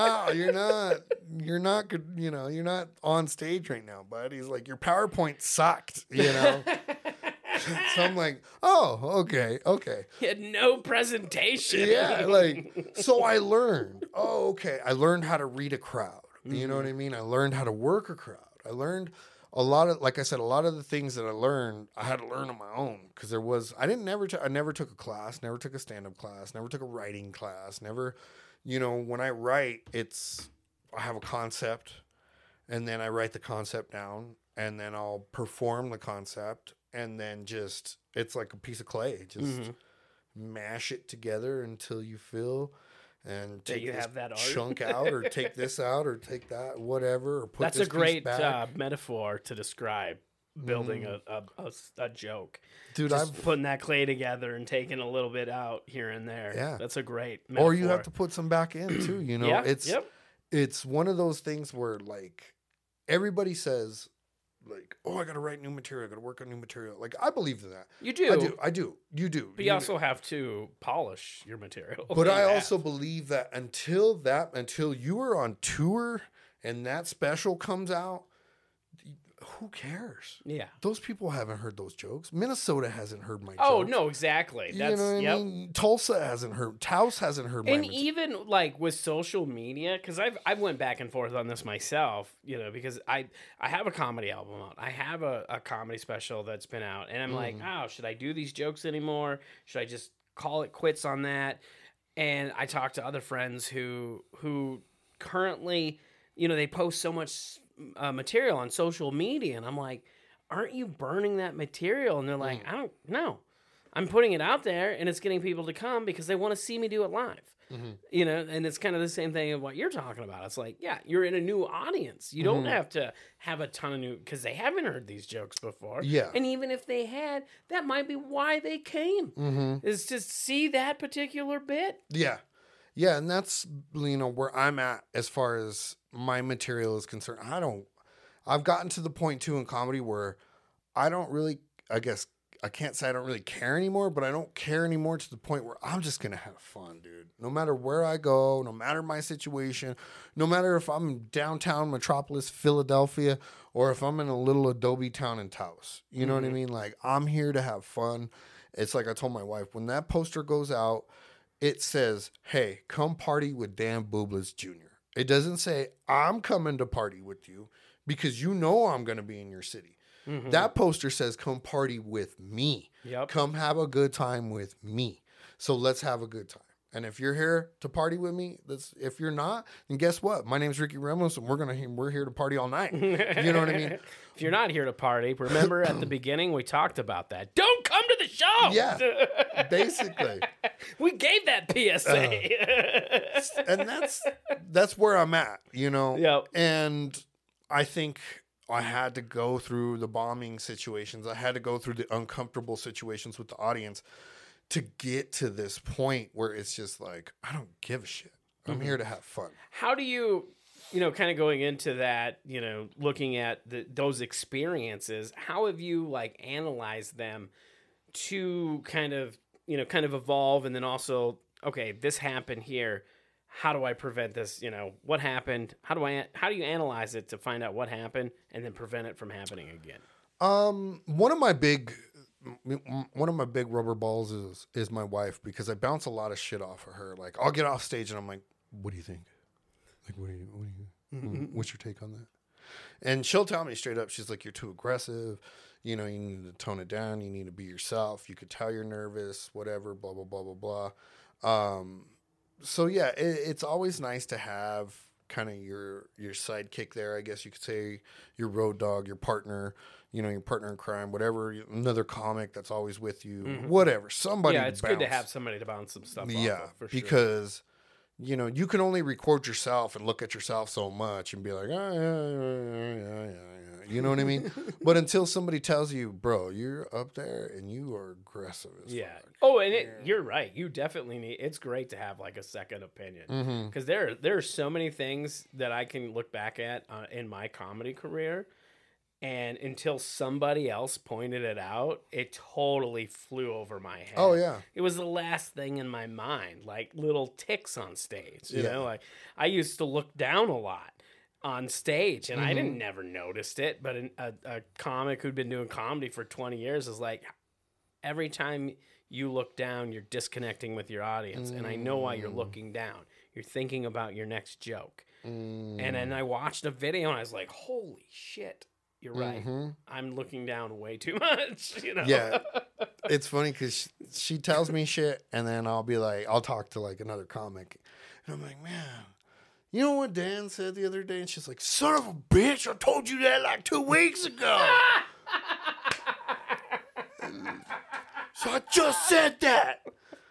not good. You know, you're not on stage right now, bud. He's like, your PowerPoint sucked, you know? So I'm like, oh, okay. He had no presentation. Yeah, like, so I learned, I learned how to read a crowd. You know what I mean? I learned how to work a crowd. I learned a lot of, like I said, a lot of the things that I learned, I had to learn on my own, because I never took a class, never took a stand-up class, never took a writing class, never, you know, when I write, I have a concept, and then I write the concept down, and then I'll perform the concept. And then it's like a piece of clay. Just mash it together until you feel, and take you this have that art. chunk out, or take this out, or take that, whatever. Or put That's this a great piece back. Metaphor to describe building a joke. Dude, just putting that clay together and taking a little bit out here and there. Yeah, that's a great metaphor. Or you have to put some back in too. You know, it's one of those things where, like, everybody says, like, oh, I got to write new material. I got to work on new material. Like, I believe in that. You do. I do. You do. But you also have to polish your material. But I also believe that until you are on tour and that special comes out, who cares? Yeah. Those people haven't heard those jokes. Minnesota hasn't heard my jokes. Oh, no, exactly. You know what I mean? Tulsa hasn't heard. Taos hasn't heard my And material. even, like, with social media, because I've went back and forth on this myself, you know, because I have a comedy album out. I have a comedy special that's been out. And I'm like, oh, should I do these jokes anymore? Should I just call it quits on that? And I talk to other friends who currently, you know, they post so much material on social media, and I'm like, aren't you burning that material? And they're like, I don't know. I'm putting it out there, and it's getting people to come because they want to see me do it live. You know, and it's kind of the same thing of what you're talking about. It's like, yeah, you're in a new audience. You don't have to have a ton of new, because they haven't heard these jokes before. Yeah. And even if they had, that might be why they came, is to see that particular bit. Yeah. Yeah, and that's, you know, where I'm at as far as my material is concerned. I've gotten to the point too in comedy where I don't really, I guess, I can't say I don't really care anymore, but I don't care anymore to the point where I'm just going to have fun, dude. No matter where I go, no matter my situation, no matter if I'm downtown metropolis, Philadelphia, or if I'm in a little Adobe town in Taos. You know what I mean? Like, I'm here to have fun. It's like I told my wife, when that poster goes out, it says, hey, come party with Dan Bublitz Jr. It doesn't say, I'm coming to party with you because you know I'm going to be in your city. Mm-hmm. That poster says, come party with me. Yep. Come have a good time with me. So let's have a good time. And if you're here to party with me, if you're not, then guess what? My name's Ricky Ramos, and we're here to party all night. You know what I mean? If you're not here to party, remember at the beginning we talked about that. Don't come to the show. Yeah, basically. We gave that PSA. And that's where I'm at, you know? Yep. And I think I had to go through the bombing situations. I had to go through the uncomfortable situations with the audience to get to this point where it's just like, I don't give a shit. I'm here to have fun. How do you kind of going into that, looking at those experiences, how have you like analyzed them to kind of evolve, and then also, okay, this happened here. How do I prevent this? What happened? How do you analyze it to find out what happened and then prevent it from happening again? One of my big rubber balls is my wife, because I bounce a lot of shit off of her. Like, I'll get off stage and I'm like, what do you think? Like, what's your take on that? And she'll tell me straight up, she's like, you're too aggressive. You need to tone it down. You need to be yourself. You could tell you're nervous, whatever, blah, blah, blah, blah, blah. So yeah, it's always nice to have kind of your sidekick there. I guess you could say your road dog, your partner, your partner in crime, whatever, another comic that's always with you, whatever, somebody. Yeah, it's good to have somebody to bounce some stuff off of, for sure. Because you can only record yourself and look at yourself so much and be like, yeah. You know what I mean? But until somebody tells you, bro, you're up there and you are aggressive as fuck. Oh, and you're right. You definitely need. It's great to have like a second opinion, because there are so many things that I can look back at in my comedy career, and until somebody else pointed it out, it totally flew over my head. Oh yeah, it was the last thing in my mind, like little ticks on stage. You know, like I used to look down a lot on stage, and I never noticed it, but a comic who'd been doing comedy for 20 years is like, every time you look down, you're disconnecting with your audience, and I know why you're looking down. You're thinking about your next joke. And then I watched a video, and I was like, holy shit, you're right. I'm looking down way too much, Yeah. It's funny because she tells me shit, and then I'll talk to like another comic, and I'm like, man, you know what Dan said the other day? And she's like, son of a bitch, I told you that like 2 weeks ago. So I just said that.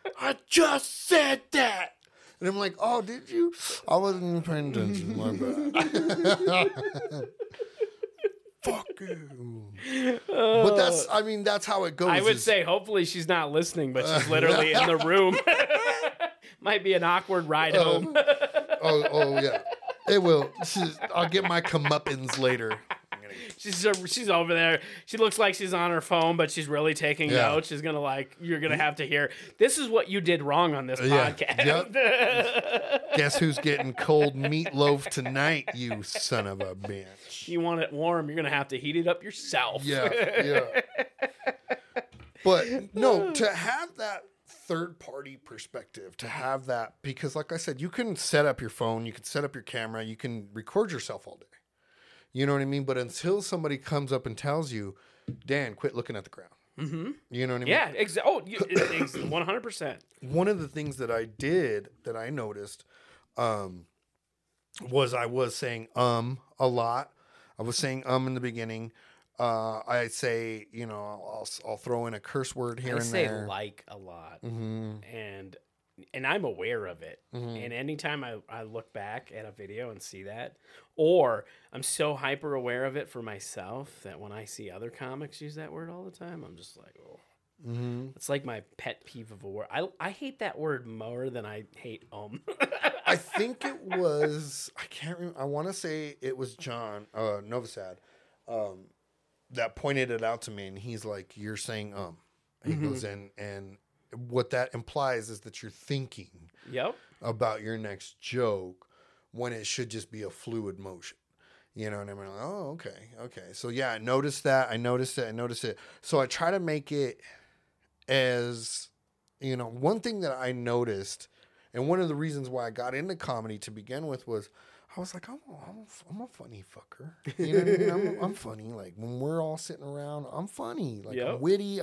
And I'm like, oh, did you? I wasn't even paying attention. My bad. Fuck you. But that's how it goes. I would say hopefully she's not listening, but she's literally in the room. Might be an awkward ride home. Oh yeah, it will. I'll get my comeuppance later. She's over there. She looks like she's on her phone, but she's really taking notes. She's gonna you're gonna have to hear, this is what you did wrong on this podcast. Yep. Guess who's getting cold meatloaf tonight, you son of a bitch. You want it warm, you're gonna have to heat it up yourself. Yeah. But no, to have that third party perspective, to have that, because like I said, you can set up your phone, you can set up your camera, you can record yourself all day. You know what I mean? But until somebody comes up and tells you, Dan, quit looking at the ground. You know what I mean? Yeah, 100%. One of the things that I did that I noticed was I was saying a lot. I was saying in the beginning. I say, I'll throw in a curse word here and there. I say like a lot, and I'm aware of it. And anytime I look back at a video and see that, or I'm so hyper aware of it for myself that when I see other comics use that word all the time, I'm just like, oh. It's like my pet peeve of a word. I hate that word more than I hate I think it was, I can't remember. I want to say it was John Novosad. that pointed it out to me, and he's like, "You're saying He goes in, and what that implies is that you're thinking about your next joke when it should just be a fluid motion. You know what I mean? Like, oh, okay. So yeah, I noticed that. I noticed it. So I try to make it as, one thing that I noticed, and one of the reasons why I got into comedy to begin with was, I was like, I'm a funny fucker. You know what I mean? I'm funny. Like when we're all sitting around, I'm funny. Like I'm witty.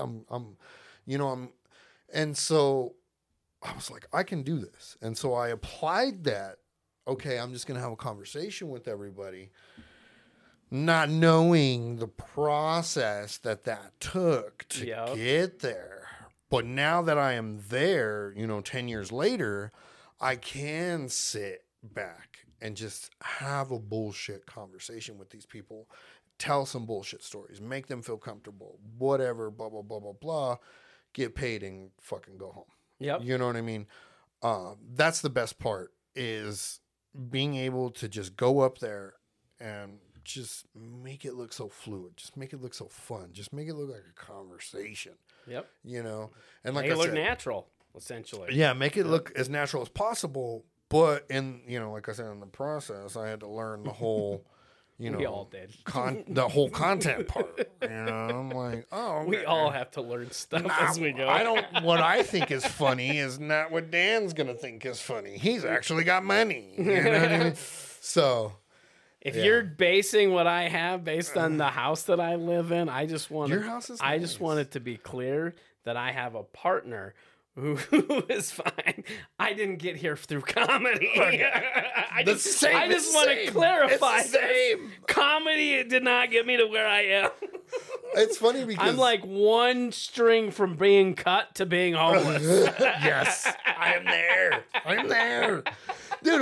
And so I was like, I can do this. And so I applied that. Okay, I'm just going to have a conversation with everybody, not knowing the process that took to get there. But now that I am there, 10 years later, I can sit back and just have a bullshit conversation with these people, tell some bullshit stories, make them feel comfortable, whatever, blah, blah, blah, blah, blah, get paid and fucking go home. Yep. You know what I mean? That's the best part, is being able to just go up there and just make it look so fluid. Just make it look so fun. Just make it look like a conversation. Yep. And like make it look natural, essentially. Yeah, make it look as natural as possible. But like I said, in the process, I had to learn the whole, we all did. The whole content part. I'm like, oh, okay. We all have to learn stuff as we go. What I think is funny is not what Dan's gonna think is funny. He's actually got money. You know what I mean? So, if you're basing what I have based on the house that I live in, I just want your house is. I just want it to be clear that I have a partner who is fine. I didn't get here through comedy. I just want to clarify that comedy did not get me to where I am. It's funny because I'm like one string from being cut to being homeless. Yes, I am there. Dude,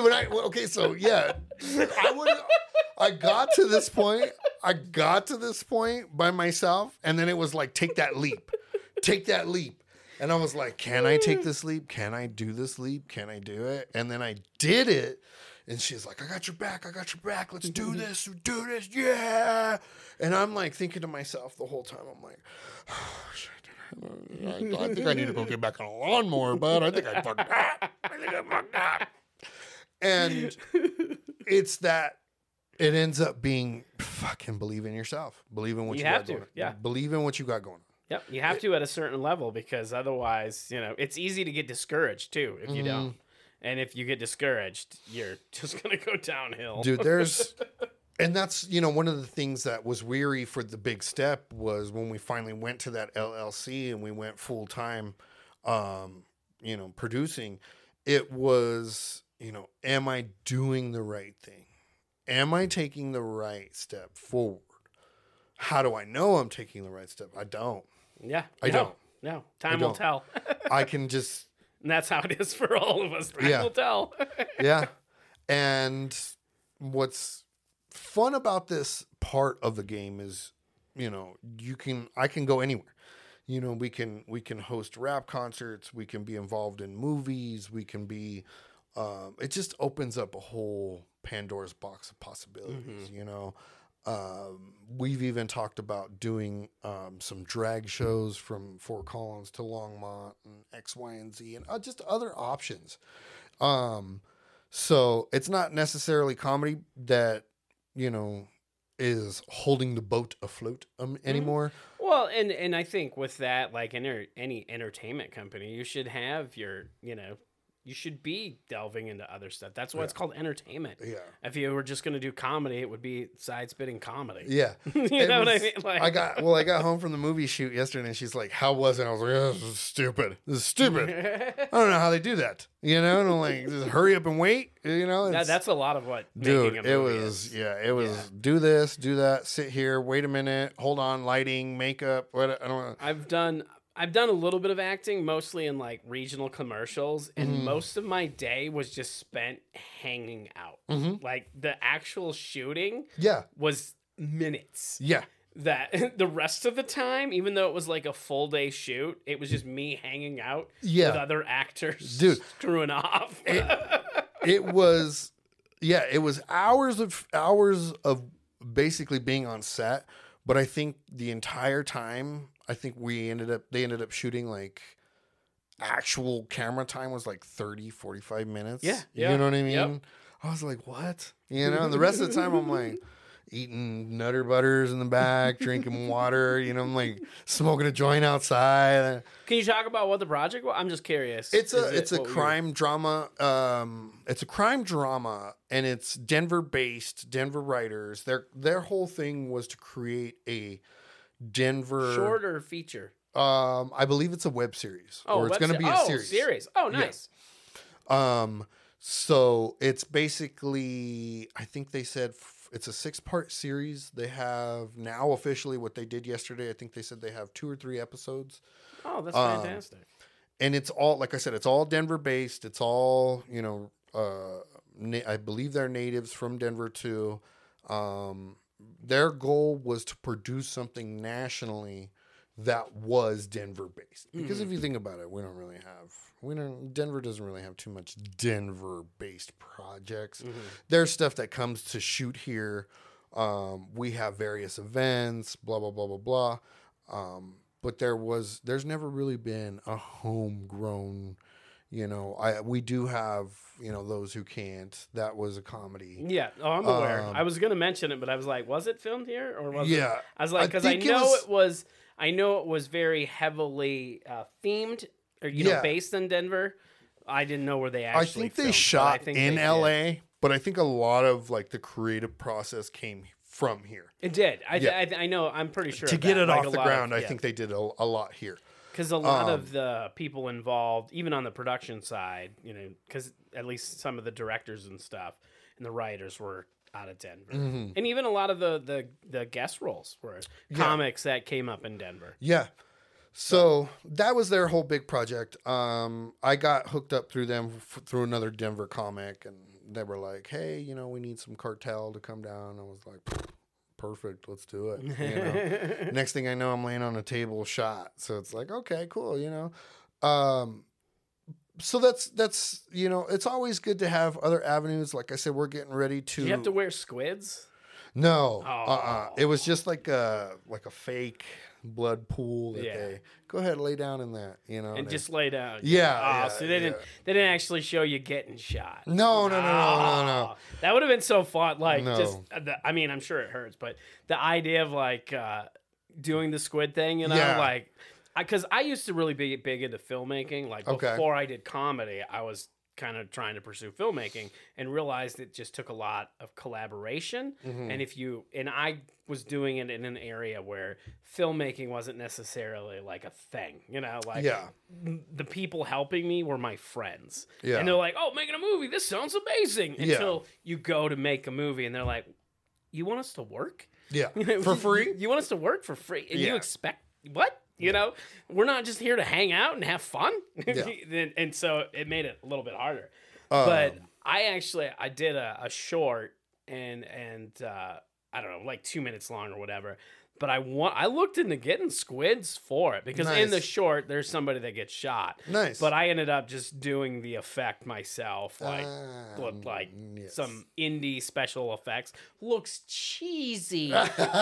I got to this point. I got to this point by myself, and then it was like, take that leap. And I was like, can I take this leap? Can I do this leap? Can I do it? And then I did it. And she's like, I got your back. Let's do this. Yeah. And I'm like thinking to myself the whole time, I'm like, oh, shit. I think I need to go get back on a lawnmower, but I think I fucked up. And it's that it ends up being fucking believe in yourself. Believe in what you got going on. Yeah. Believe in what you got going on. Yep, you have to at a certain level, because otherwise, it's easy to get discouraged too if you don't. And if you get discouraged, you're just going to go downhill. Dude, and that's, one of the things that was weary for the big step was when we finally went to that LLC and we went full time, producing. It was, am I doing the right thing? Am I taking the right step forward? How do I know I'm taking the right step? I don't. Yeah. I don't. No. Time will tell. I can just... And that's how it is for all of us. Time will tell. Yeah. And what's fun about this part of the game is, I can go anywhere. We can host rap concerts. We can be involved in movies. We can be... it just opens up a whole Pandora's box of possibilities, We've even talked about doing some drag shows from Fort Collins to Longmont and X, Y, and Z, and just other options. So it's not necessarily comedy that, is holding the boat afloat anymore. Well, and I think with that, like any entertainment company, you should have your, you should be delving into other stuff. That's why it's called entertainment. Yeah. If you were just going to do comedy, it would be side-spitting comedy. Yeah. You know what I mean? Like... I got home from the movie shoot yesterday, and she's like, how was it? I was like, oh, this is stupid. I don't know how they do that. And I'm like, just hurry up and wait. That's a lot of what dude, making a movie is. Yeah, it was do this, do that, sit here, wait a minute, hold on, lighting, makeup, what, I don't know. I've done a little bit of acting, mostly in like regional commercials, and most of my day was just spent hanging out. Like the actual shooting was minutes. Yeah. That the rest of the time, even though it was like a full day shoot, it was just me hanging out with other actors, screwing off. It was hours of basically being on set, But I think the entire time, I think they ended up shooting like actual camera time was like 30, 45 minutes. Yeah. You know what I mean? Yep. I was like, what? You know, and the rest of the time I'm like eating Nutter Butters in the back, drinking water, you know, I'm like smoking a joint outside. Can you talk about what the project was? I'm just curious. It's a crime drama. It's a crime drama, and it's Denver-based, Denver writers. Their whole thing was to create a Denver short or feature. I believe it's a web series, or it's going to be a series. Oh, nice. Yeah. So it's basically, I think they said it's a 6-part series. They have now officially what they did yesterday. I think they said they have 2 or 3 episodes. Oh, that's fantastic. And it's all, like I said, it's all Denver based. It's all, you know, I believe they're natives from Denver too. Their goal was to produce something nationally that was Denver based. Because if you think about it, Denver doesn't really have too much Denver based projects. There's stuff that comes to shoot here. We have various events, blah, blah, blah, blah, blah. But there's never really been a homegrown, you know, we do have, you know, Those Who Can't. That was a comedy. Yeah. Oh, I'm aware. I was going to mention it, but I was like, was it filmed here or was it? I was like, because I know it was very heavily themed or, you know, based in Denver. I didn't know where they actually I think they filmed, shot in LA, but I think a lot of like the creative process came from here. It did. I know. I'm pretty sure to get it off the ground. I think they did a lot here. Because a lot of the people involved, even on the production side, you know, because at least some of the directors and stuff and the writers were out of Denver. And even a lot of the guest roles were comics that came up in Denver. Yeah. So that was their whole big project. I got hooked up through them through another Denver comic, and they were like, hey, you know, we need some cartel to come down. I was like, perfect, let's do it. You know? Next thing I know, I'm laying on a table shot. So it's like, okay, cool, you know. So that's you know, it's always good to have other avenues. Like I said, we're getting ready to. Did you have to wear squids? No. It was just like a fake blood pool that they go ahead, lay down in that, you know, and just lay down. So they didn't actually show you getting shot. No. That would have been so fun. Like, I mean, I'm sure it hurts, but the idea of like doing the squid thing, you know, like, because I used to really be big into filmmaking. Like before I did comedy, I was kind of trying to pursue filmmaking and realized it just took a lot of collaboration. And I was doing it in an area where filmmaking wasn't necessarily like a thing, you know, like the people helping me were my friends. And they're like, oh, making a movie, this sounds amazing. Until you go to make a movie and they're like, you want us to work? For free? You want us to work for free? And you expect what? You know, we're not just here to hang out and have fun. And so it made it a little bit harder. But I did a short and I don't know, like 2 minutes long or whatever. But I looked into getting squids for it because in the short, there's somebody that gets shot. Nice. But I ended up just doing the effect myself, like some indie special effects. Looks cheesy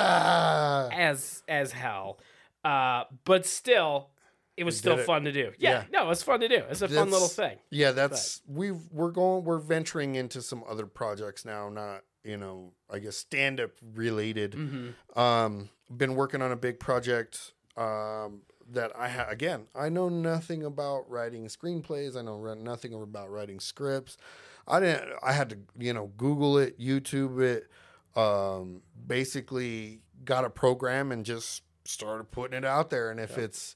as hell. But still, it was still fun to do. No, it's fun to do. It's a fun little thing. Yeah, we're venturing into some other projects now, not, you know, I guess stand-up related. Been working on a big project that I know nothing about writing screenplays. I know nothing about writing scripts. I had to, you know, Google it, YouTube it, basically got a program and just started putting it out there. And if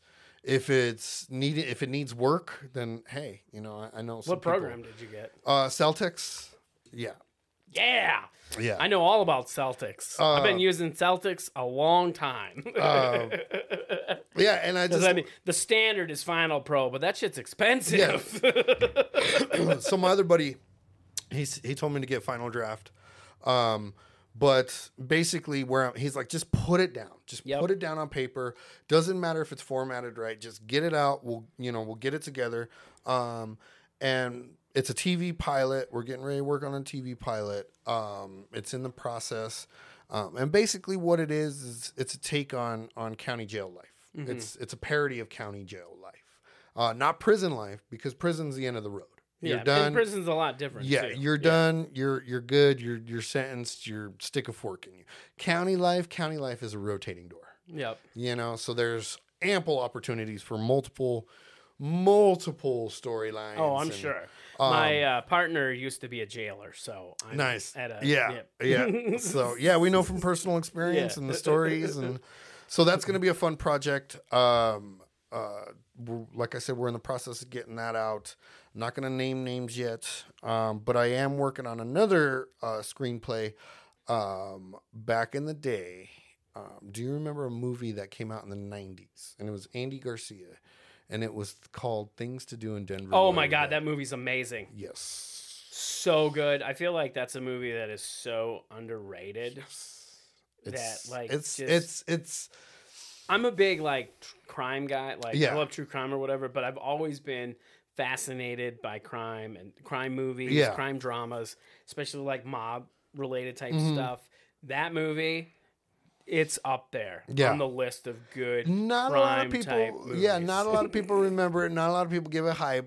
it needs work, then hey, you know, I know some What program did you get? Celtics. Yeah. I know all about Celtics. I've been using Celtics a long time. And I mean, the standard is Final Pro, but that shit's expensive. So my other buddy, he told me to get Final Draft. But basically he's like, just put it down. Just put it down on paper. Doesn't matter if it's formatted right. Just get it out. We'll get it together. And it's a TV pilot. We're getting ready to work on a TV pilot. It's in the process. And basically what it is it's a take on county jail life. Mm-hmm. It's a parody of county jail life. Not prison life, because prison's the end of the road. You're done. And prison's a lot different. Yeah, too. You're done. You're good. You're sentenced. You're stick a fork in you. County life is a rotating door. Yep. You know, so there's ample opportunities for multiple storylines. Oh, I'm sure. My partner used to be a jailer, so I'm nice. Yeah. So yeah, we know from personal experience and the stories, and so that's going to be a fun project. Like I said, we're in the process of getting that out. I'm not going to name names yet, but I am working on another screenplay. Back in the day, do you remember a movie that came out in the 90s? And it was Andy Garcia, and it was called Things to Do in Denver. Oh my God, that movie's amazing. Yes. So good. I feel like that's a movie that is so underrated. Yes. It's I'm a big crime guy. I love true crime or whatever, but I've always been fascinated by crime and crime movies, crime dramas, especially mob related type stuff. That movie, it's up there on the list of good not crime a lot of people type movies. Yeah, not a lot of people remember it, not a lot of people give it hype.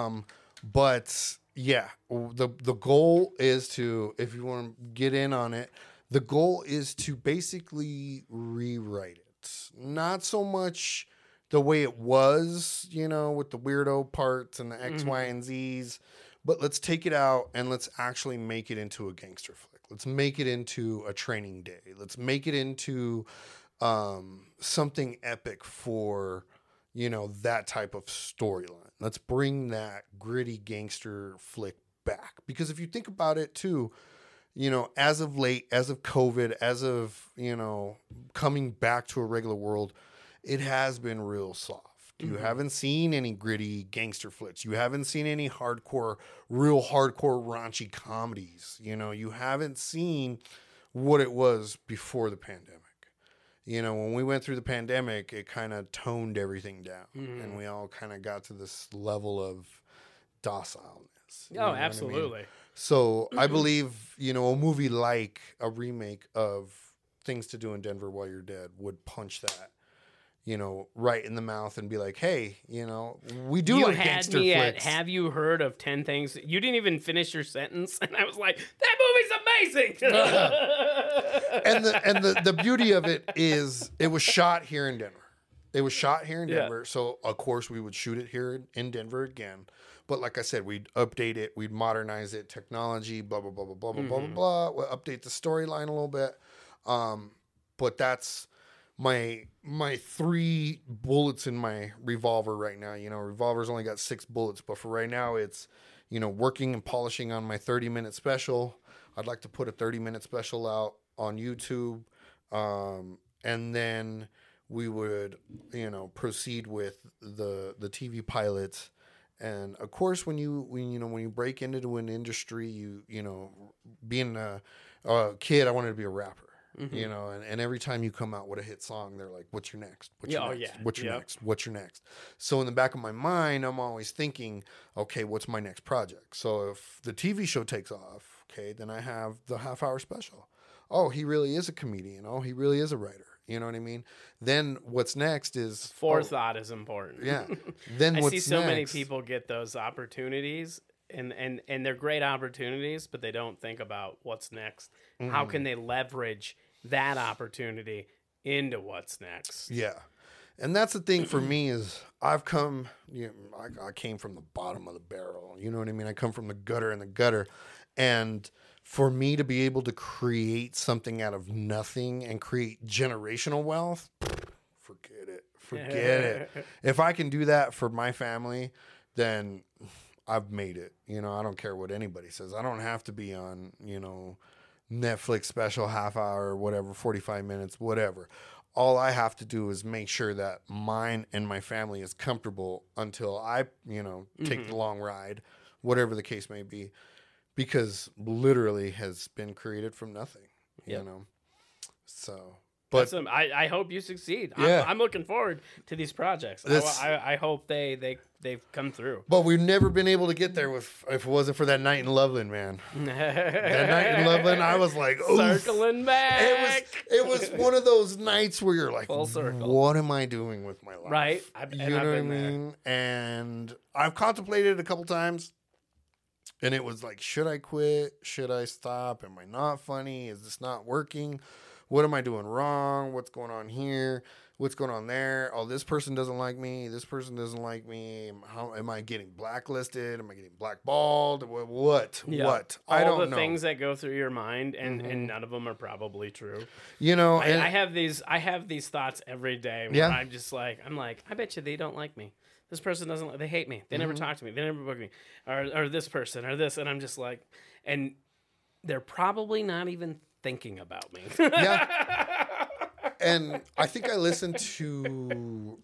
But yeah, the goal is to, if you want to get in on it, the goal is to basically rewrite it. Not so much the way it was, with the weirdo parts and the X, Y, and Z's, but let's take it out and let's actually make it into a gangster flick. Let's make it into a Training Day. Let's make it into something epic for, that type of storyline. Let's bring that gritty gangster flick back. Because if you think about it too, as of late, as of COVID, as of, coming back to a regular world, it has been real soft. You haven't seen any gritty gangster flicks. You haven't seen any real hardcore raunchy comedies. You haven't seen what it was before the pandemic. When we went through the pandemic, it kind of toned everything down, and we all kind of got to this level of docileness. Oh, absolutely. So I believe, a movie like a remake of Things to Do in Denver While You're Dead would punch that, right in the mouth and be like, hey, we do like gangster flicks. Have you heard of 10 Things? You didn't even finish your sentence. And I was like, that movie's amazing. and the beauty of it is it was shot here in Denver. Denver. So, of course, we would shoot it here in Denver again. But like I said, we'd update it, we'd modernize it, technology, blah, blah, blah, blah, blah, blah, blah, blah, blah. We'll update the storyline a little bit. But that's my 3 bullets in my revolver right now. Revolver's only got 6 bullets, but for right now, it's, working and polishing on my 30-minute special. I'd like to put a 30-minute special out on YouTube. And then we would, proceed with the TV pilots. And of course, when you break into an industry, being a kid, I wanted to be a rapper, and every time you come out with a hit song, they're like, what's your next? What's your next? What's your next? So in the back of my mind, I'm always thinking, okay, what's my next project? So if the TV show takes off, okay, then I have the half-hour special. Oh, he really is a comedian. Oh, he really is a writer. You know what I mean? Then what's next is forethought is important. Yeah. Then I see so many people get those opportunities and they're great opportunities, but they don't think about what's next. How can they leverage that opportunity into what's next? Yeah. And that's the thing for me is I came from the bottom of the barrel. You know what I mean? I come from the gutter. And for me to be able to create something out of nothing and create generational wealth, forget it. If I can do that for my family, then I've made it. I don't care what anybody says. I don't have to be on, Netflix special half hour, whatever, 45 minutes, whatever. All I have to do is make sure that mine and my family is comfortable until I, take the long ride, whatever the case may be. Because literally has been created from nothing, you know. So But I hope you succeed. Yeah. I'm looking forward to these projects. I hope they've come through. But we've never been able to get there if it wasn't for that night in Loveland, man. That night in Loveland, I was like, oof. Circling back. It was one of those nights where you're like, full circle. What am I doing with my life? Right. You know what I mean? And I've contemplated it a couple times. And it was like, should I quit? Should I stop? Am I not funny? Is this not working? What am I doing wrong? What's going on here? What's going on there? Oh, this person doesn't like me. This person doesn't like me. How am I getting blacklisted? Am I getting blackballed? What? Yeah. What? I don't know. All the things that go through your mind, and none of them are probably true. You know, I have these thoughts every day. Where I'm just like, I bet you they don't like me. This person doesn't. They hate me. They never talk to me. They never book me. Or this person or this, and I'm just like, and they're probably not even thinking about me. Yeah. And I think I listened to,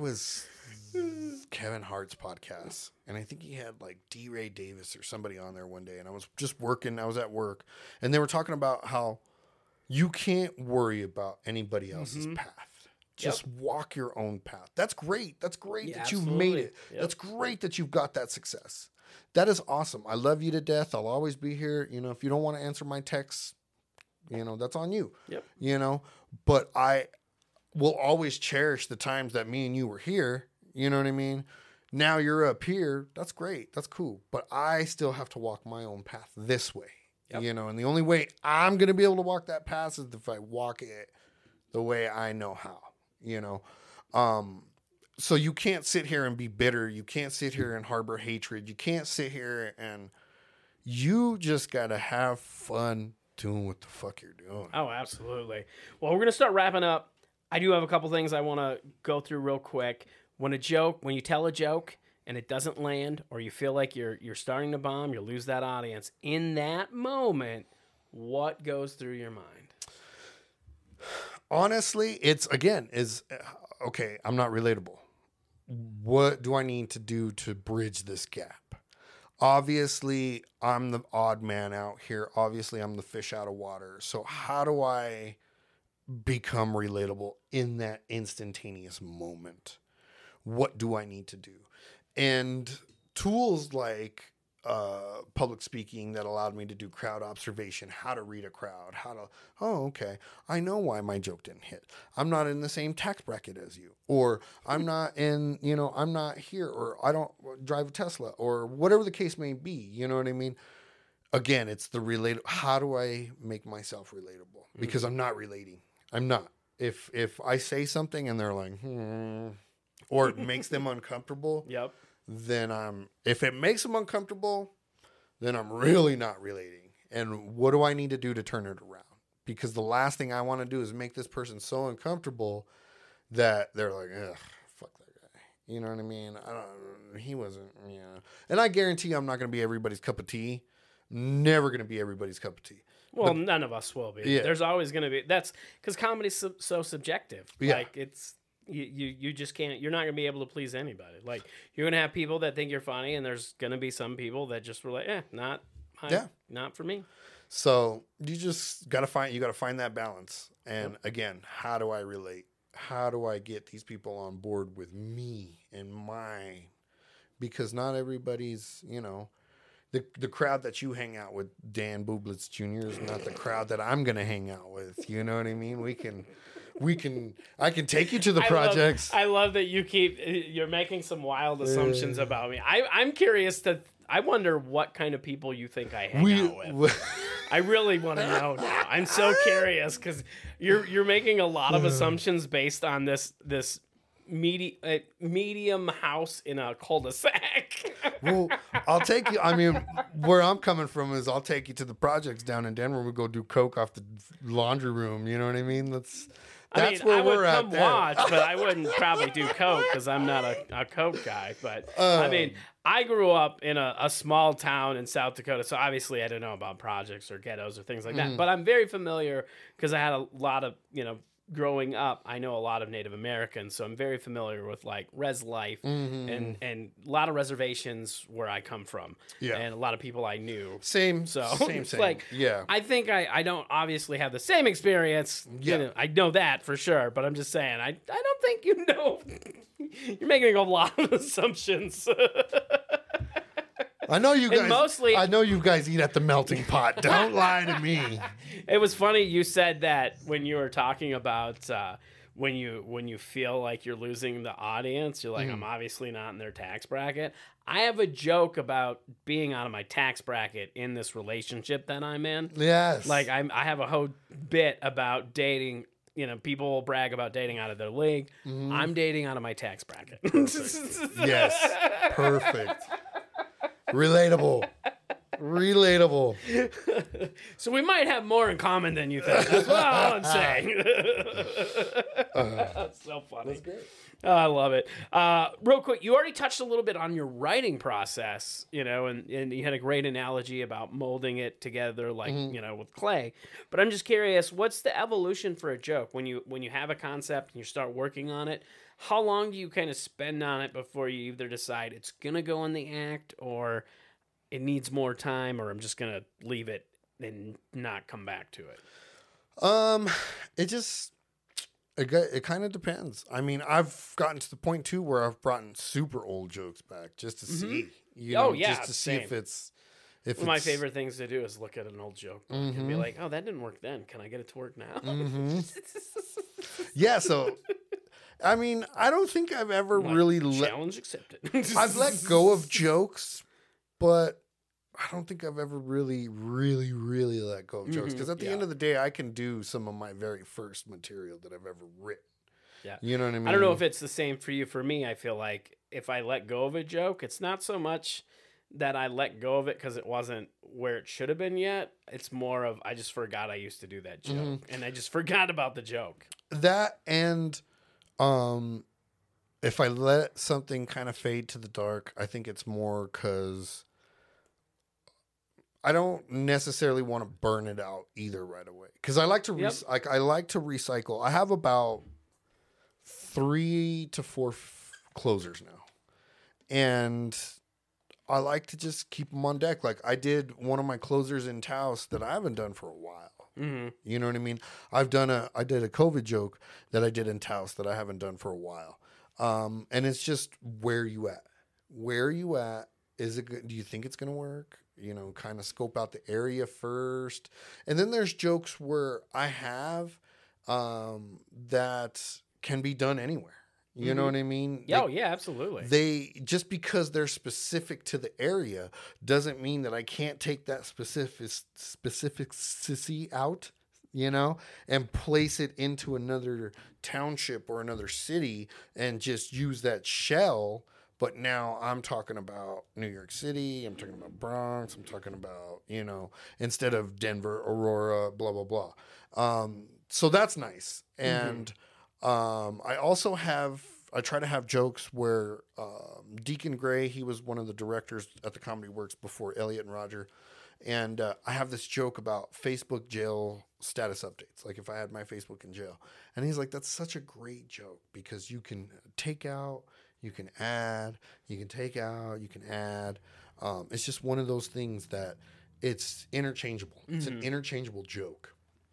Kevin Hart's podcast. And I think he had like D. Ray Davis or somebody on there one day. And I was just working. I was at work. And they were talking about how you can't worry about anybody else's path. Just walk your own path. That's great. That's great that you've made it. Yep. That's great that you've got that success. That is awesome. I love you to death. I'll always be here. You know, if you don't want to answer my texts, you know, that's on you. Yep. You know, but I will always cherish the times that me and you were here. You know what I mean? Now you're up here. That's great. That's cool. But I still have to walk my own path this way. Yep. You know, and the only way I'm going to be able to walk that path is if I walk it the way I know how, you know? So you can't sit here and be bitter. You can't sit here and harbor hatred. You can't sit here and you just got to have fun doing what the fuck you're doing. Oh, absolutely. Well, we're going to start wrapping up. I do have a couple things I want to go through real quick. When you tell a joke and it doesn't land, or you feel like you're starting to bomb, you lose that audience. In that moment, what goes through your mind? Honestly, okay, I'm not relatable. What do I need to do to bridge this gap? Obviously, I'm the odd man out here. Obviously, I'm the fish out of water. So how do I become relatable in that instantaneous moment? What do I need to do? And tools like public speaking that allowed me to do crowd observation, how to read a crowd, okay, I know why my joke didn't hit. I'm not in the same tax bracket as you, or I'm not I'm not here, or I don't drive a Tesla, or whatever the case may be. You know what I mean? Again, it's the relatable. How do I make myself relatable? Because I'm not relating. I'm not. If I say something and they're like, or it makes them uncomfortable. Yep. Then if it makes them uncomfortable, then I'm really not relating. And what do I need to do to turn it around? Because the last thing I want to do is make this person so uncomfortable that they're like, ugh, fuck that guy. You know what I mean? He wasn't, And I guarantee I'm not going to be everybody's cup of tea. Never going to be everybody's cup of tea. Well, none of us will be. Yeah. There's always going to be. That's because comedy's so subjective. Yeah. Like it's. You just can't. You're not gonna be able to please anybody. Like you're gonna have people that think you're funny, and there's gonna be some people that just were like, not for me. So you just gotta find that balance. And again, how do I relate? How do I get these people on board with me and mine? Because not everybody's, the crowd that you hang out with, Dan Bublitz Jr. is not the crowd that I'm gonna hang out with. You know what I mean? I can take you to the projects. I love that you're making some wild assumptions about me. I'm curious I wonder what kind of people you think I hang out with. I really want to know now. I'm so curious because you're making a lot of assumptions based on this medium house in a cul-de-sac. Well, I'll take you. I mean, where I'm coming from is I'll take you to the projects down in Denver. We go do coke off the laundry room. You know what I mean? That's where we're at. I would come watch, but I wouldn't probably do coke because I'm not a coke guy. But I mean, I grew up in a small town in South Dakota, so obviously I don't know about projects or ghettos or things like that. But I'm very familiar because I had a lot of growing up, I know a lot of Native Americans, so I'm very familiar with like res life and a lot of reservations where I come from. Yeah. And a lot of people I knew. Same. Like, yeah. I think I don't obviously have the same experience. Yeah. You know, I know that for sure, but I'm just saying, I don't think you know. You're making a lot of assumptions. I know you guys. I know you guys eat at the melting pot. Don't lie to me. It was funny you said that when you were talking about when you feel like you're losing the audience. You're like, I'm obviously not in their tax bracket. I have a joke about being out of my tax bracket in this relationship that I'm in. Yes, like I have a whole bit about dating. You know, people will brag about dating out of their league. I'm dating out of my tax bracket. Yes, perfect. Relatable. So we might have more in common than you think. That's all I'm saying. That's so funny. That's great. I love it. Real quick, you already touched a little bit on your writing process, you know, and you had a great analogy about molding it together, like, you know, with clay. But I'm just curious, what's the evolution for a joke? When you have a concept and you start working on it, how long do you kind of spend on it before you either decide it's going to go in the act or it needs more time, or I'm just going to leave it and not come back to it? It kind of depends. I mean, I've gotten to the point too where I've brought in super old jokes back just to see, you know, just to see if it's. One of my favorite things to do is look at an old joke and be like, "Oh, that didn't work then. Can I get it to work now?" Yeah. So, I mean, I don't think I've ever really challenge accepted. I've let go of jokes, but I don't think I've ever really let go of jokes, because at the end of the day, I can do some of my very first material that I've ever written. Yeah. You know what I mean? I don't know if it's the same for you. For me, I feel like if I let go of a joke, it's not so much that I let go of it because it wasn't where it should have been yet. It's more of I just forgot I used to do that joke, and I just forgot about the joke. That, and if I let something kind of fade to the dark, I think it's more because I don't necessarily want to burn it out either right away. Because I like to I like to recycle. I have about 3 to 4 closers now, and I like to just keep them on deck. Like I did one of my closers in Taos that I haven't done for a while. You know what I mean? I did a COVID joke that I did in Taos that I haven't done for a while. And it's just, where you at? Where are you at? Is it good? Do you think it's going to work? You know, kind of scope out the area first. And then there's jokes where I have that can be done anywhere. You know what I mean? Oh, yeah, absolutely. They, just because they're specific to the area doesn't mean that I can't take that specificity out, you know, and place it into another township or another city and just use that shell. But now I'm talking about New York City, I'm talking about Bronx, I'm talking about, you know, instead of Denver, Aurora, blah, blah, blah. So that's nice. And I try to have jokes where Deacon Gray, he was one of the directors at the Comedy Works before Elliot and Roger. And I have this joke about Facebook jail status updates. Like if I had my Facebook in jail. And he's like, that's such a great joke because you can take out, you can add, you can take out, you can add. It's just one of those things that it's interchangeable. It's an interchangeable joke.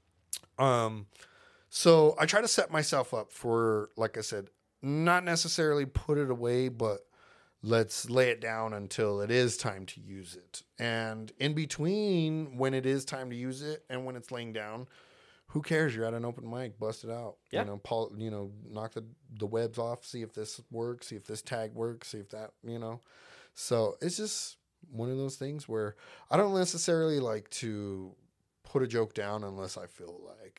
So I try to set myself up for, like I said, not necessarily put it away, but let's lay it down until it is time to use it. And in between when it is time to use it and when it's laying down, who cares? You're at an open mic, bust it out. Yeah. You know, knock the webs off, see if this works, see if this tag works, see if that, you know. So it's just one of those things where I don't necessarily like to put a joke down unless I feel like,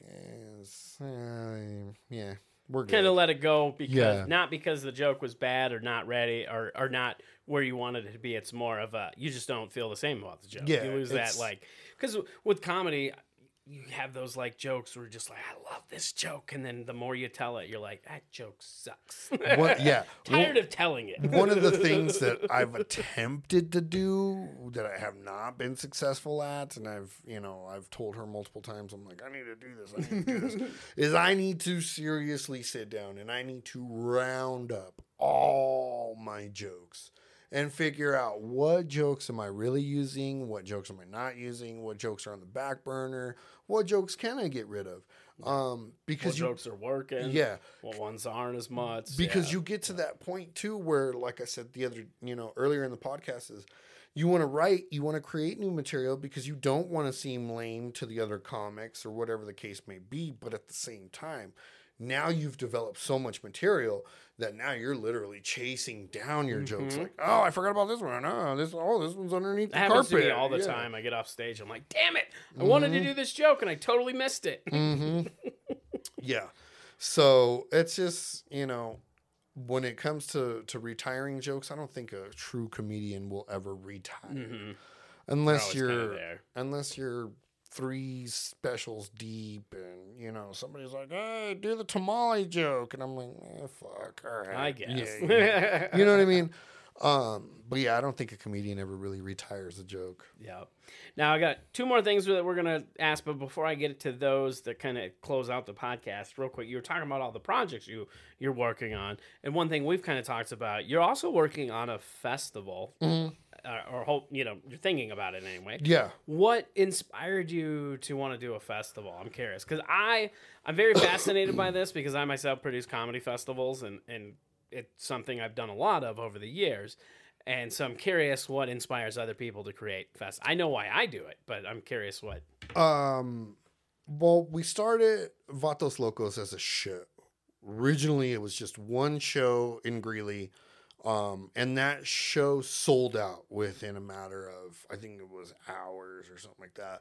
yeah, we're good. Kind of let it go because not because the joke was bad or not ready or not where you wanted it to be. It's more of you just don't feel the same about the joke. Yeah, you lose that, like, because with comedy, you have those like jokes where you're just like, I love this joke, and then the more you tell it, you're like, that joke sucks. Tired of telling it. One of the things that I've attempted to do that I have not been successful at, and I've told her multiple times, I'm like, I need to do this, is I need to seriously sit down and I need to round up all my jokes and figure out what jokes am I really using, what jokes am I not using, what jokes are on the back burner, what jokes can I get rid of. Because what jokes are working, what ones aren't as much. Because you get to that point too where, like I said earlier in the podcast, is you want to write, you want to create new material because you don't want to seem lame to the other comics or whatever the case may be, but at the same time, now you've developed so much material that now you're literally chasing down your jokes. Like, oh, I forgot about this one. This one's underneath the happens carpet. To me all the time. I get off stage. I'm like, damn it. I wanted to do this joke and I totally missed it. Yeah. So it's just, when it comes to retiring jokes, I don't think a true comedian will ever retire. Unless you're 3 specials deep and somebody's like, hey, do the tamale joke, and I'm like, fuck, all right, I guess. Yeah. You know what I mean? But yeah, I don't think a comedian ever really retires a joke. Yeah. Now I got 2 more things that we're gonna ask, but before I get to those that kind of close out the podcast real quick, you were talking about all the projects you're working on, and one thing we've kind of talked about, you're also working on a festival. Or hope you're thinking about it anyway. Yeah. What inspired you to want to do a festival? I'm curious because I'm very fascinated by this because I myself produce comedy festivals and it's something I've done a lot of over the years. And so I'm curious what inspires other people to create fest. I know why I do it, but I'm curious what. Well, we started Vatos Locos as a show. Originally, it was just one show in Greeley. And that show sold out within a matter of, I think it was hours or something like that.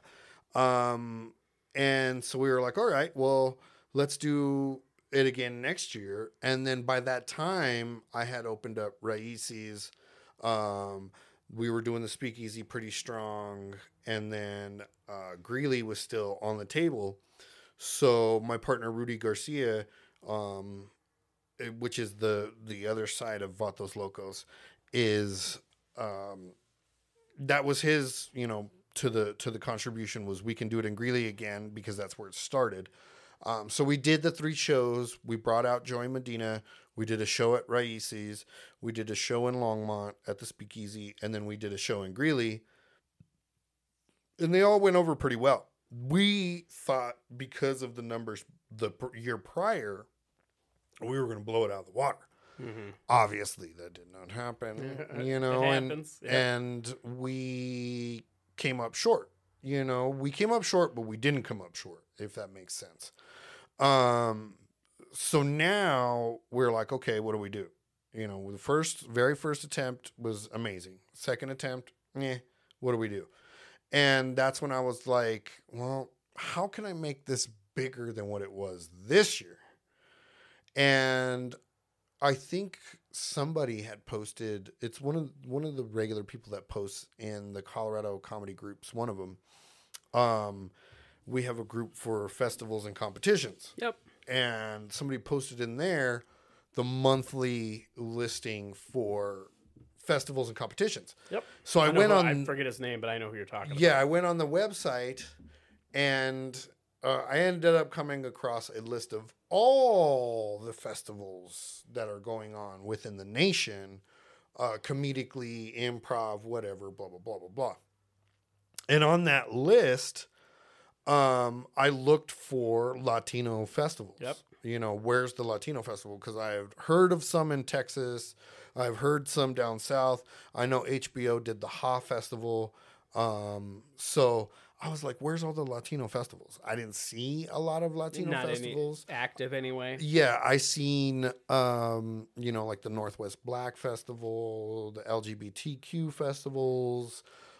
And so we were like, all right, well, let's do it again next year. And then by that time, I had opened up Raíces. We were doing the Speakeasy pretty strong. And then Greeley was still on the table. So my partner, Rudy Garcia, which is the other side of Vatos Locos, is that was his, to the contribution was we can do it in Greeley again because that's where it started. So we did the 3 shows. We brought out Joey Medina. We did a show at Raíces. We did a show in Longmont at the Speakeasy, and then we did a show in Greeley. And they all went over pretty well. We thought because of the numbers the year prior, we were going to blow it out of the water. Obviously, that did not happen, It happens. And we came up short. We came up short, but we didn't come up short, if that makes sense. So now we're like, okay, what do we do? The very first attempt was amazing. Second attempt, what do we do? And that's when I was like, well, how can I make this bigger than what it was this year? And I think somebody had posted, it's one of the regular people that posts in the Colorado comedy groups, one of them. We have a group for festivals and competitions. Yep. And somebody posted in there the monthly listing for festivals and competitions. Yep. So I forget his name, but I know who you're talking about. Yeah, I went on the website and I ended up coming across a list of all the festivals that are going on within the nation, comedically, improv, whatever, blah, blah, blah, blah, blah. And on that list, I looked for Latino festivals. Yep. Where's the Latino festival? Because I've heard of some in Texas. I've heard some down south. I know HBO did the Ha Festival. So I was like, where's all the Latino festivals? I didn't see a lot of Latino festivals. Active anyway. Yeah, I seen, like the Northwest Black Festival, the LGBTQ festivals,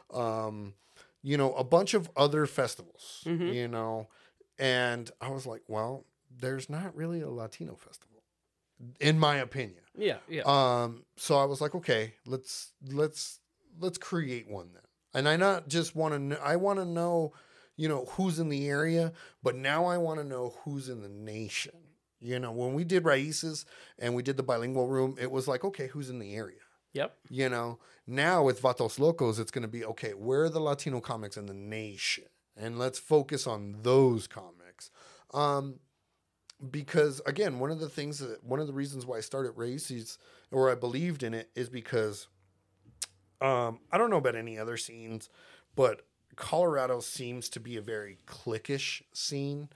a bunch of other festivals, and I was like, well, there's not really a Latino festival, in my opinion. Yeah, yeah. So I was like, okay, let's create one then. And I not just want to. I want to know, who's in the area, but now I want to know who's in the nation. When we did Raíces and we did the bilingual room, it was like, okay, who's in the area? Yep. Now with Vatos Locos, it's going to be, okay, where are the Latino comics in the nation? And let's focus on those comics. Because again, one of the reasons why I started Raíces, or I believed in it, is because I don't know about any other scenes, but Colorado seems to be a very cliquish scene.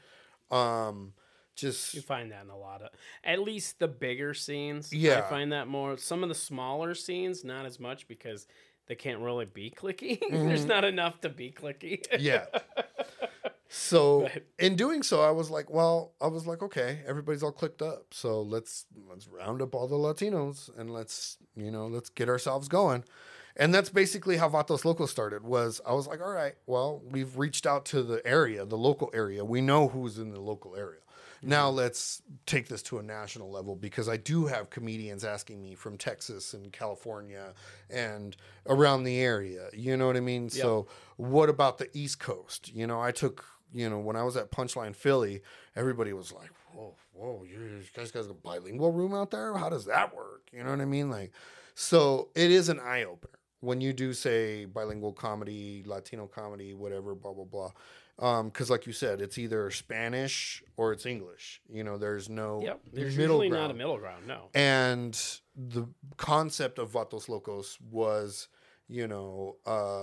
You find that in a lot of, at least the bigger scenes. Yeah. I find that more. Some of the smaller scenes, not as much, because they can't really be clicky. There's not enough to be clicky. Yeah. So in doing so, I was like, okay, everybody's all clicked up. So let's round up all the Latinos and let's get ourselves going. And that's basically how Vatos Locos started. I was like, all right, well, we've reached out to the area, the local area. We know who's in the local area. Now let's take this to a national level, because I do have comedians asking me from Texas and California and around the area. You know what I mean? Yep. So what about the East Coast? I took, when I was at Punchline Philly, everybody was like, whoa, you guys got a bilingual room out there? How does that work? You know what I mean? So it is an eye opener when you do say bilingual comedy, Latino comedy, whatever, blah, blah, blah. Because like you said, it's either Spanish or it's English. There's no there's middle usually ground. Not a middle ground, no. And the concept of Vatos Locos was, the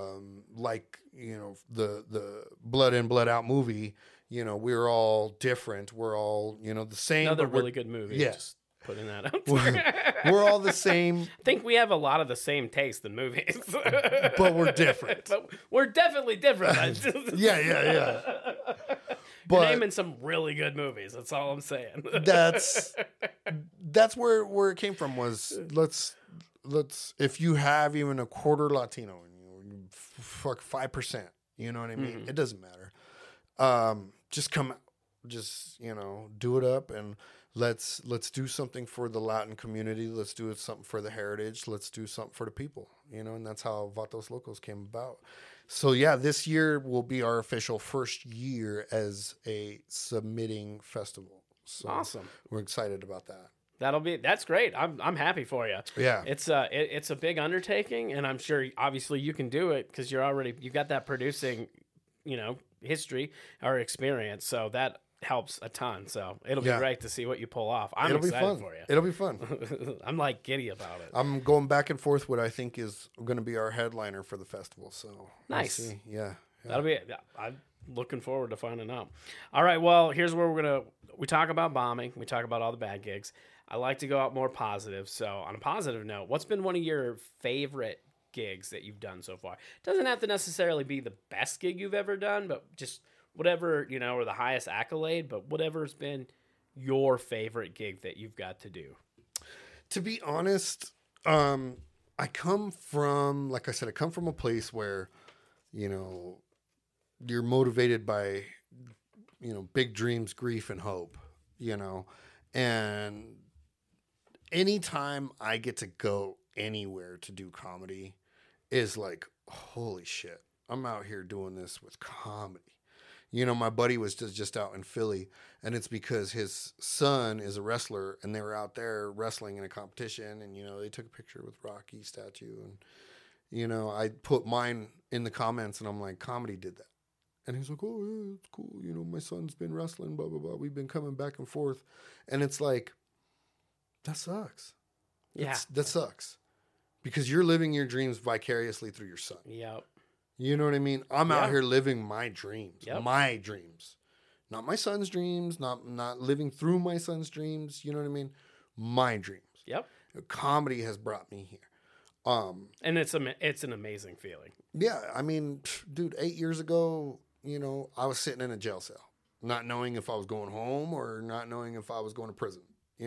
Blood In, Blood Out movie. We're all different. We're all, the same. Another really good movie. Yeah. Just putting that out there. We're all the same. I think we have a lot of the same taste in movies. But we're different. But we're definitely different. Yeah. You're naming some really good movies. That's all I'm saying. That's where it came from. Was let's if you have even a quarter Latino in you, fuck 5%. You know what I mean? It doesn't matter. Just come out. Just do it up, and let's do something for the Latin community. Let's do something for the heritage. Let's do something for the people. And that's how Vatos Locos came about. So yeah, this year will be our official first year as a submitting festival. So awesome. We're excited about that. That's great. I'm happy for you. Yeah. It's a big undertaking, and I'm sure obviously you can do it because you've got that producing, history or experience. So that helps a ton. So it'll be great to see what you pull off. I'm excited for you. It'll be fun. I'm giddy about it. I'm going back and forth what I think is going to be our headliner for the festival. So nice. We'll see. Yeah. That'll be it. I'm looking forward to finding out. All right. Well, here's where we talk about bombing. We talk about all the bad gigs. I like to go out more positive. So on a positive note, what's been one of your favorite gigs that you've done so far? It doesn't have to necessarily be the best gig you've ever done, but just whatever, or the highest accolade, but whatever's been your favorite gig that you've got to do. To be honest, I come from a place where, you're motivated by, big dreams, grief, and hope, and anytime I get to go anywhere to do comedy is like, holy shit, I'm out here doing this with comedy. My buddy was just out in Philly, and it's because his son is a wrestler, and they were out there wrestling in a competition, and, they took a picture with Rocky statue, and, I put mine in the comments, and I'm like, comedy did that. And he's like, oh, yeah, it's cool. My son's been wrestling, blah, blah, blah. We've been coming back and forth. And it's like, that sucks. Yeah. That sucks. Because you're living your dreams vicariously through your son. Yep. You know what I mean? I'm out here living my dreams. Yep. My dreams. Not my son's dreams. Not living through my son's dreams. You know what I mean? My dreams. Yep. Comedy has brought me here. And it's an amazing feeling. Yeah. I mean, dude, 8 years ago, I was sitting in a jail cell, not knowing if I was going home or not knowing if I was going to prison,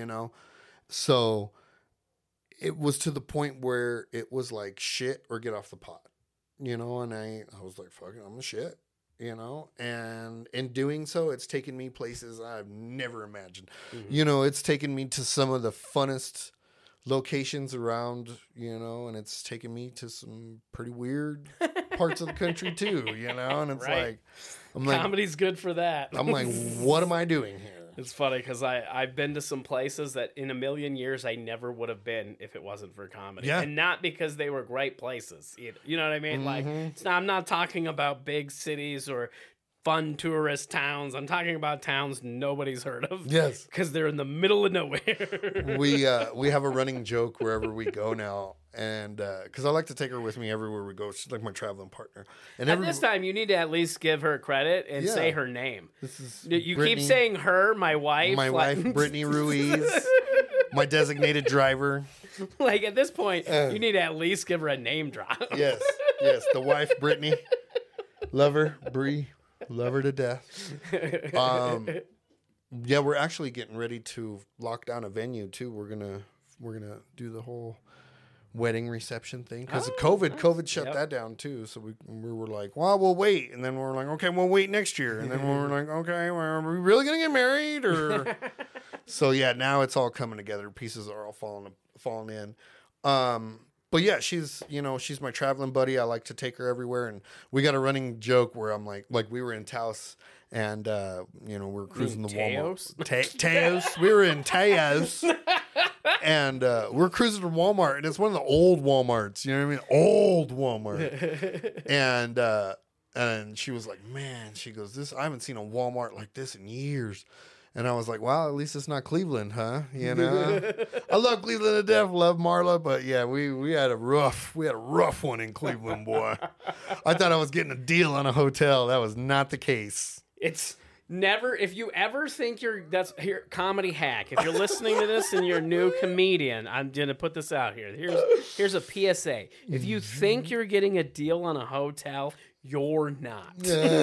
So it was to the point where it was like shit or get off the pot, and I was like, fuck it, I'm a shit, and in doing so, it's taken me places I've never imagined. Mm-hmm. It's taken me to some of the funnest locations around, and it's taken me to some pretty weird parts of the country too, you know? And it's like, comedy's good for that. I'm like, what am I doing here? It's funny because I've been to some places that in a million years I never would have been if it wasn't for comedy. Yeah. And not because they were great places. You know what I mean? Like, I'm not talking about big cities or fun tourist towns. I'm talking about towns nobody's heard of. Yes. Because they're in the middle of nowhere. We have a running joke wherever we go now. And because I like to take her with me everywhere we go. She's like my traveling partner. And this time, you need to at least give her credit and say her name. This is you Brittany, keep saying her, my wife. My wife, Brittany Ruiz, my designated driver. Like, at this point, you need to at least give her a name drop. Yes. The wife, Brittany. Love her, Bree. Love her to death. Yeah, we're actually getting ready to lock down a venue too. We're gonna do the whole wedding reception thing because of COVID. COVID shut that down too. So we were like, well, we'll wait, and then we're like, okay, we'll wait next year, and then we're like, okay, well, are we really gonna get married or? So yeah, now it's all coming together. Pieces are all falling in. But yeah, she's my traveling buddy. I like to take her everywhere, and we got a running joke where I'm like we were in Taos, and we're cruising the Walmart. Taos. We were in Taos, and we're cruising to Walmart, and it's one of the old Walmarts. You know what I mean? Old Walmart. And she was like, man, she goes, I haven't seen a Walmart like this in years. And I was like, well, at least it's not Cleveland, huh? You know, I love Cleveland to death, love Marla, but yeah, we had a rough one in Cleveland, boy. I thought I was getting a deal on a hotel. That was not the case. It's never, if you ever think that's here, comedy hack. If you're listening to this and you're a new comedian, I'm gonna put this out here. Here's a PSA. If you think you're getting a deal on a hotel, you're not.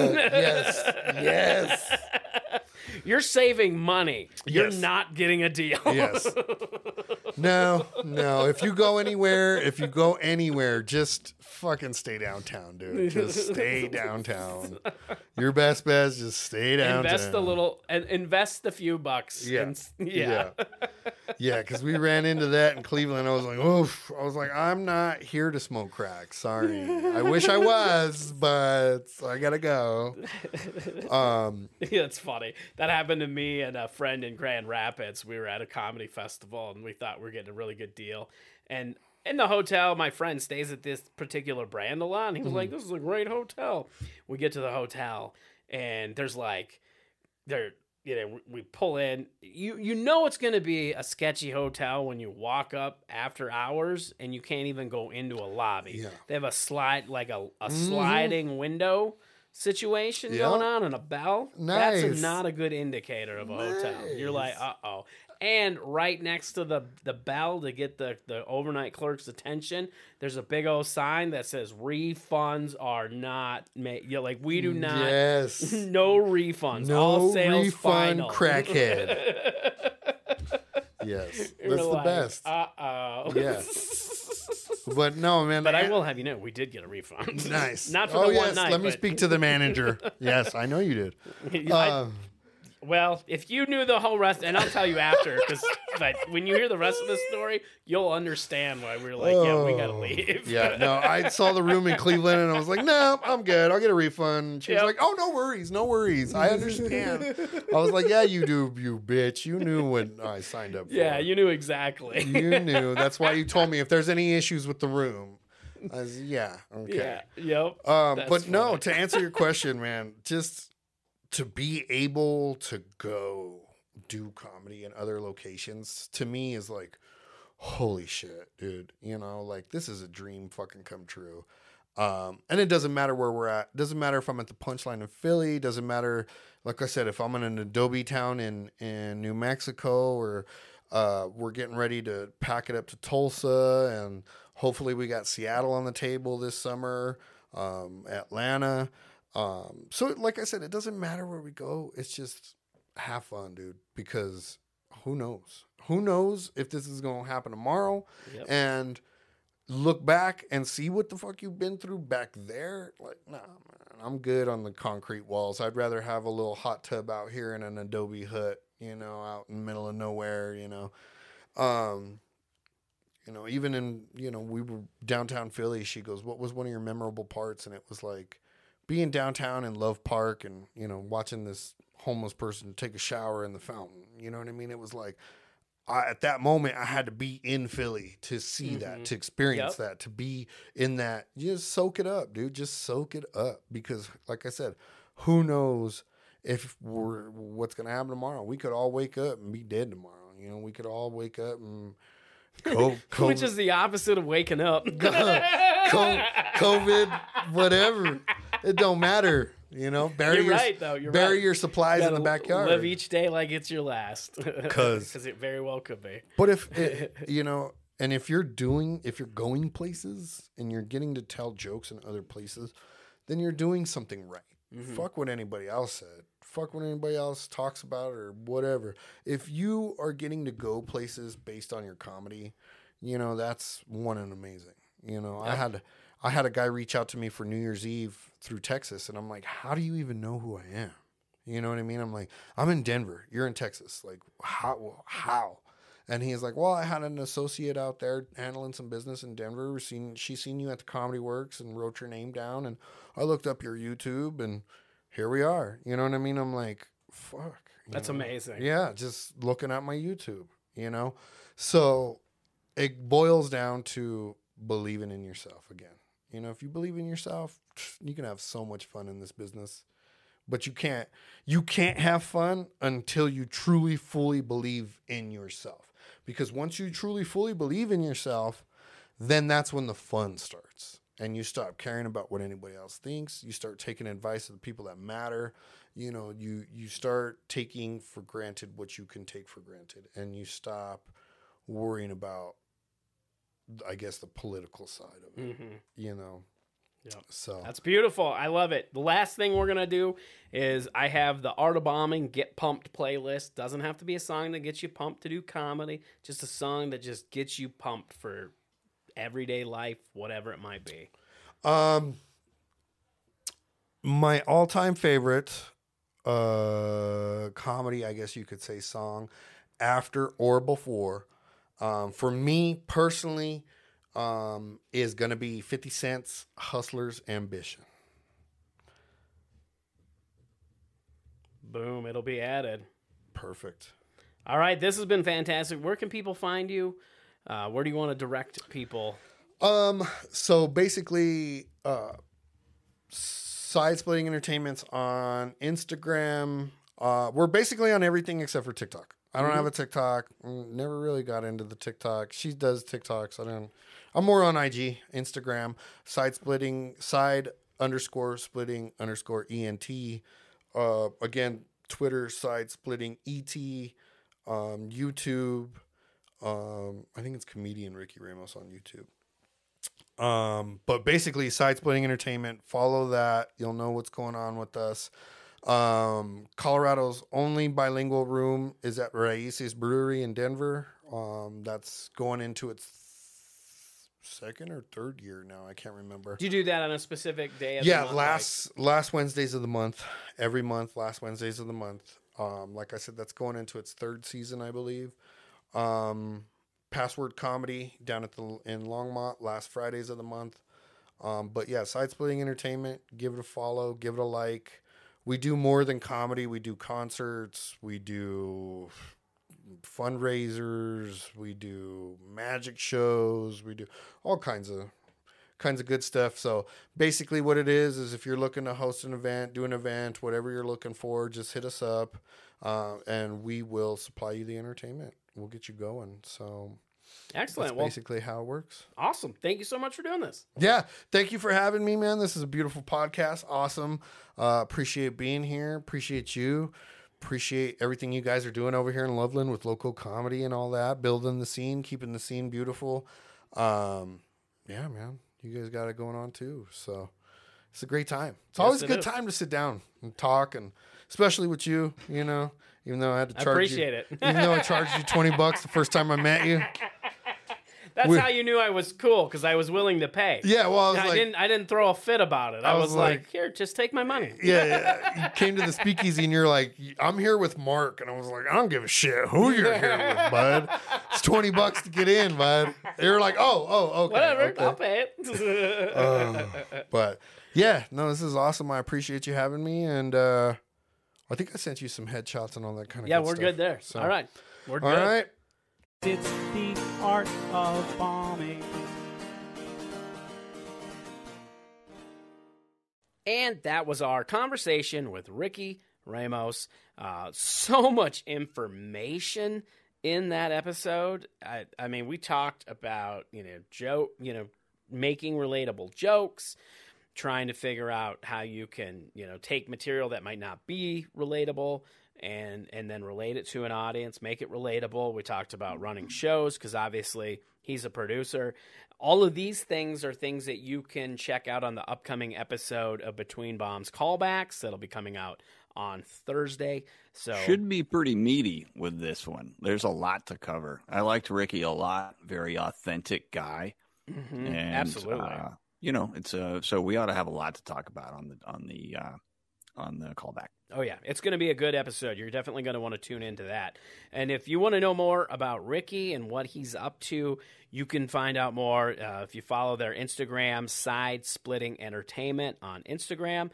Yes. You're saving money. You're not getting a deal. Yes. No. If you go anywhere, just fucking stay downtown, dude. Just stay downtown. Your best bet is just stay downtown. Invest a few bucks. Yeah. Yeah, because we ran into that in Cleveland. I was like, oof. I was like, I'm not here to smoke crack. Sorry. I wish I was, but I gotta go. Yeah, it's funny. That happened to me and a friend in Grand Rapids. We were at a comedy festival, and we thought we were getting a really good deal. And in the hotel, my friend stays at this particular brand a lot, and he was like, this is a great hotel. We get to the hotel, and there's we pull in. You know it's going to be a sketchy hotel when you walk up after hours and you can't even go into a lobby. Yeah. They have a sliding window situation going on and a bell. Nice. That's not a good indicator of a hotel. You're like, uh-oh. And right next to the bell to get the overnight clerk's attention, there's a big old sign that says refunds are not made. You're like, we do not. Yes. No refunds. No all sales refund, final. crackhead. Yes. That's the best. Uh-oh. Yes. But no, man. But I will have you know, we did get a refund. Nice. Not for the one night. Let me speak to the manager. Yes, I know you did. Well, if you knew the whole rest, and I'll tell you after, but when you hear the rest of the story, you'll understand why we were like, yeah, we gotta leave. Yeah, no, I saw the room in Cleveland, and I was like, no, I'm good. I'll get a refund. She was like, oh, no worries. I understand. I was like, yeah, you do, you bitch. You knew when I signed up for it. Yeah, you knew exactly. You knew. That's why you told me if there's any issues with the room. I was, yeah, okay. Yeah, yep. But no, to answer your question, man, just to be able to go do comedy in other locations to me is like, holy shit, dude. You know, like this is a dream fucking come true. And it doesn't matter where we're at. Doesn't matter if I'm at the Punchline in Philly. Doesn't matter, like I said, if I'm in an Adobe town in New Mexico, or we're getting ready to pack it up to Tulsa, and hopefully we got Seattle on the table this summer, Atlanta. So like I said, it doesn't matter where we go. It's just have fun, dude, because who knows if this is going to happen tomorrow. Yep. And look back and see what the fuck you've been through back there. Like, nah, man, I'm good on the concrete walls. I'd rather have a little hot tub out here in an Adobe hut, you know, out in the middle of nowhere, you know. You know, even in, you know, we were downtown Philly. She goes, what was one of your memorable parts? And it was like being downtown in Love Park and, you know, watching this homeless person take a shower in the fountain. You know what I mean? It was like, at that moment, I had to be in Philly to see that, to experience that, to be in that. Just soak it up, dude. Just soak it up. Because, like I said, who knows what's going to happen tomorrow? We could all wake up and be dead tomorrow. You know, we could all wake up and which is the opposite of waking up. COVID, whatever. It don't matter. You know, bury your supplies in the backyard. Live each day like it's your last, because it very well could be. But if you know, and if you're going places and you're getting to tell jokes in other places, then you're doing something right. Fuck what anybody else said. Fuck what anybody else talks about or whatever. If you are getting to go places based on your comedy, you know, that's one and amazing. You know, I had a guy reach out to me for New Year's Eve through Texas, and I'm like, how do you even know who I am? You know what I mean? I'm like, I'm in Denver. You're in Texas. Like, how? And he's like, well, I had an associate out there handling some business in Denver. She's seen you at the Comedy Works and wrote your name down, and I looked up your YouTube, and here we are. You know what I mean? I'm like, fuck. That's amazing. Yeah, just looking at my YouTube, you know? So it boils down to believing in yourself again. You know, if you believe in yourself, you can have so much fun in this business. But you can't have fun until you truly, fully believe in yourself. Because once you truly, fully believe in yourself, then that's when the fun starts. And you stop caring about what anybody else thinks. You start taking advice of the people that matter. You know, you start taking for granted what you can take for granted. And you stop worrying about, I guess, the political side of it, you know? Yeah. So that's beautiful. I love it. The last thing we're going to do is I have the Art of Bombing Get Pumped playlist. Doesn't have to be a song that gets you pumped to do comedy. Just a song that just gets you pumped for everyday life, whatever it might be. My all-time favorite comedy, I guess you could say, song, after or before, for me personally, is going to be 50 Cent's Hustler's Ambition. Boom, it'll be added. Perfect. All right, this has been fantastic. Where can people find you? Where do you want to direct people? So basically, Side Splitting Entertainment's on Instagram. We're basically on everything except for TikTok. I don't have a TikTok. Never really got into the TikTok. She does TikToks. I'm more on IG, Instagram, side_splitting_ENT. Again, Twitter, side_splitting_ET. YouTube. I think it's comedian Ricky Ramos on YouTube. But basically, Side Splitting Entertainment. Follow that. You'll know what's going on with us. Colorado's only bilingual room is at Raíces Brewery in Denver. That's going into its second or third year now. I can't remember. Do you do that on a specific day? Last Wednesdays of the month. Every month, last Wednesdays of the month. Like I said, that's going into its third season, I believe. Password Comedy down in Longmont, last Fridays of the month. But yeah, Side Splitting Entertainment. Give it a follow. Give it a like. We do more than comedy. We do concerts. We do fundraisers. We do magic shows. We do all kinds of good stuff. So basically what it is if you're looking to host an event, do an event, whatever you're looking for, just hit us up, and we will supply you the entertainment. We'll get you going. So excellent. That's basically how it works. Awesome. Thank you so much for doing this. Yeah. Thank you for having me, man. This is a beautiful podcast. Awesome. Appreciate being here. Appreciate you. Appreciate everything you guys are doing over here in Loveland with local comedy and all that, building the scene, keeping the scene beautiful. Yeah, man, you guys got it going on too. So it's a great time. It's always a good time to sit down and talk, and especially with you, you know, even though I had to charge appreciate you, it. even though I charged you $20 the first time I met you. That's how you knew I was cool, because I was willing to pay. Yeah, well, I didn't throw a fit about it. I was like, here, just take my money. Yeah. You came to the speakeasy and you're like, I'm here with Mark. And I was like, I don't give a shit who you're here with, bud. It's $20 to get in, bud. They were like, oh, okay. Whatever, okay. I'll pay it. But yeah, no, this is awesome. I appreciate you having me. And I think I sent you some headshots and all that kind of Yeah, good we're stuff. good there. So, All right. We're good. all right. It's the art of bombing. And that was our conversation with Ricky Ramos. So much information in that episode. I mean, we talked about, making relatable jokes, trying to figure out how you can, take material that might not be relatable and then relate it to an audience, make it relatable. We talked about running shows, because obviously he's a producer. All of these things are things that you can check out on the upcoming episode of Between Bombs Callbacks that'll be coming out on Thursday. So should be pretty meaty with this one. There's a lot to cover. I liked Ricky a lot. Very authentic guy. Mm-hmm. And, absolutely. It's so we ought to have a lot to talk about on the callback. Oh, yeah. It's going to be a good episode. You're definitely going to want to tune into that. And if you want to know more about Ricky and what he's up to, you can find out more if you follow their Instagram, Side Splitting Entertainment on Instagram.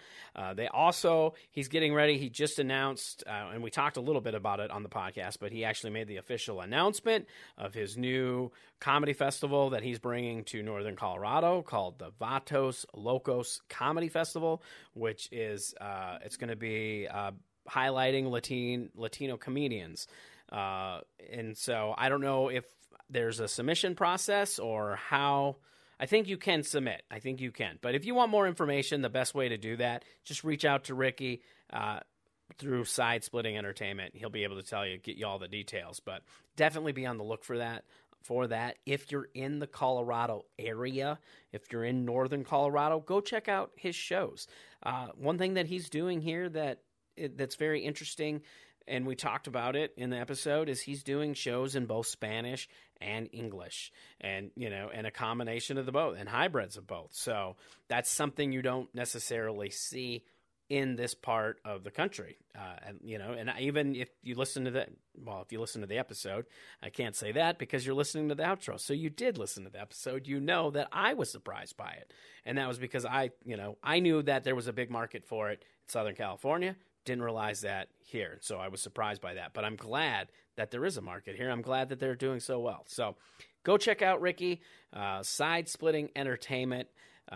He's getting ready. He just announced, and we talked a little bit about it on the podcast, but he actually made the official announcement of his new comedy festival that he's bringing to Northern Colorado called the Vatos Locos Comedy Festival, which is it's going to be highlighting Latino comedians. And so I don't know if there's a submission process or how. I think you can submit. I think you can. But if you want more information, the best way to do that, just reach out to Ricky through Side Splitting Entertainment. He'll be able to get you all the details. But definitely be on the look for that. If you're in the Colorado area, if you're in Northern Colorado, go check out his shows. One thing that he's doing here that's very interesting, and we talked about it in the episode, is he's doing shows in both Spanish and English, and and a combination of the both and hybrids of both. So that's something you don't necessarily see in this part of the country. And even if you listen to the episode, I can't say that because you're listening to the outro. So you did listen to the episode. You know that I was surprised by it. And that was because I knew that there was a big market for it in Southern California. Didn't realize that here. So I was surprised by that. But I'm glad that there is a market here. I'm glad that they're doing so well. So go check out Ricky, Side Splitting Entertainment.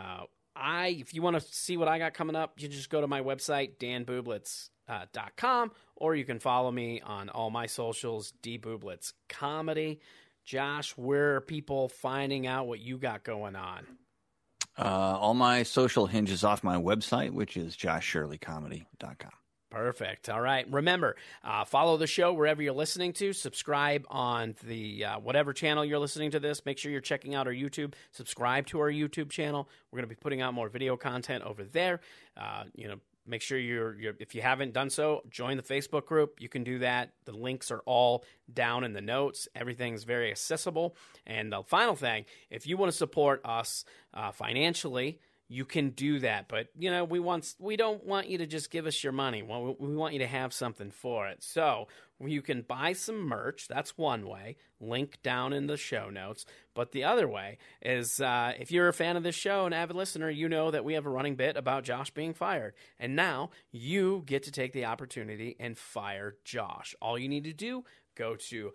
If you want to see what I got coming up, you just go to my website, danbublitz.com, or you can follow me on all my socials, dbublitz comedy. Josh, where are people finding out what you got going on? All my social hinges off my website, which is joshshirleycomedy.com. Perfect. All right. Remember, follow the show wherever you're listening to. Subscribe on the whatever channel you're listening to this. Make sure you're checking out our YouTube. Subscribe to our YouTube channel. We're going to be putting out more video content over there. Make sure if you haven't done so, join the Facebook group. You can do that. The links are all down in the notes. Everything's very accessible. And the final thing, if you want to support us financially, you can do that, but we don't want you to just give us your money. We want you to have something for it. So you can buy some merch. That's one way. Link down in the show notes. But the other way is if you're a fan of this show, an avid listener, you know that we have a running bit about Josh being fired. And now you get to take the opportunity and fire Josh. All you need to do, go to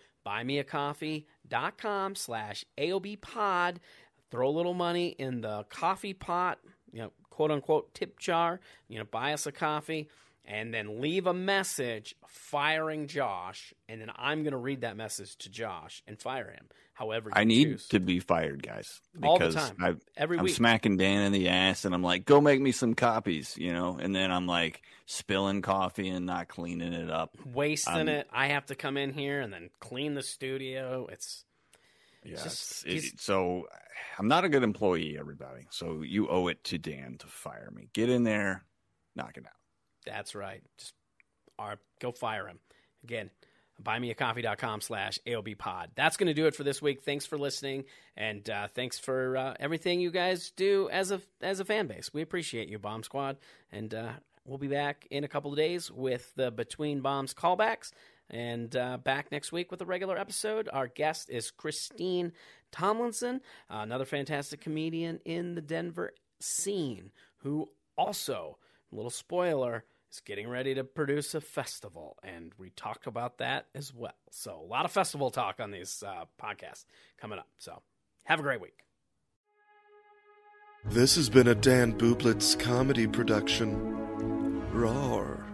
buymeacoffee.com/AOBpod. Throw a little money in the coffee pot, quote unquote tip jar, buy us a coffee, and then leave a message firing Josh. And then I'm going to read that message to Josh and fire him however you I need choose. to be fired, guys. All the Because time. Every I'm week. smacking Dan in the ass and I'm like, go make me some copies, and then I'm like spilling coffee and not cleaning it up. Wasting it. I have to come in here and then clean the studio. So I'm not a good employee, everybody. So you owe it to Dan to fire me. Get in there, knock it out. That's right. Just go fire him. Again, buymeacoffee.com/AOBpod. That's going to do it for this week. Thanks for listening, and thanks for everything you guys do as a fan base. We appreciate you, Bomb Squad, and we'll be back in a couple of days with the Between Bombs callbacks, and back next week with a regular episode. Our guest is Christine Tomlinson, another fantastic comedian in the Denver scene, who also, little spoiler, is getting ready to produce a festival, and we talked about that as well. So a lot of festival talk on these podcasts coming up. So have a great week. This has been a Dan Bublitz comedy production. Roar.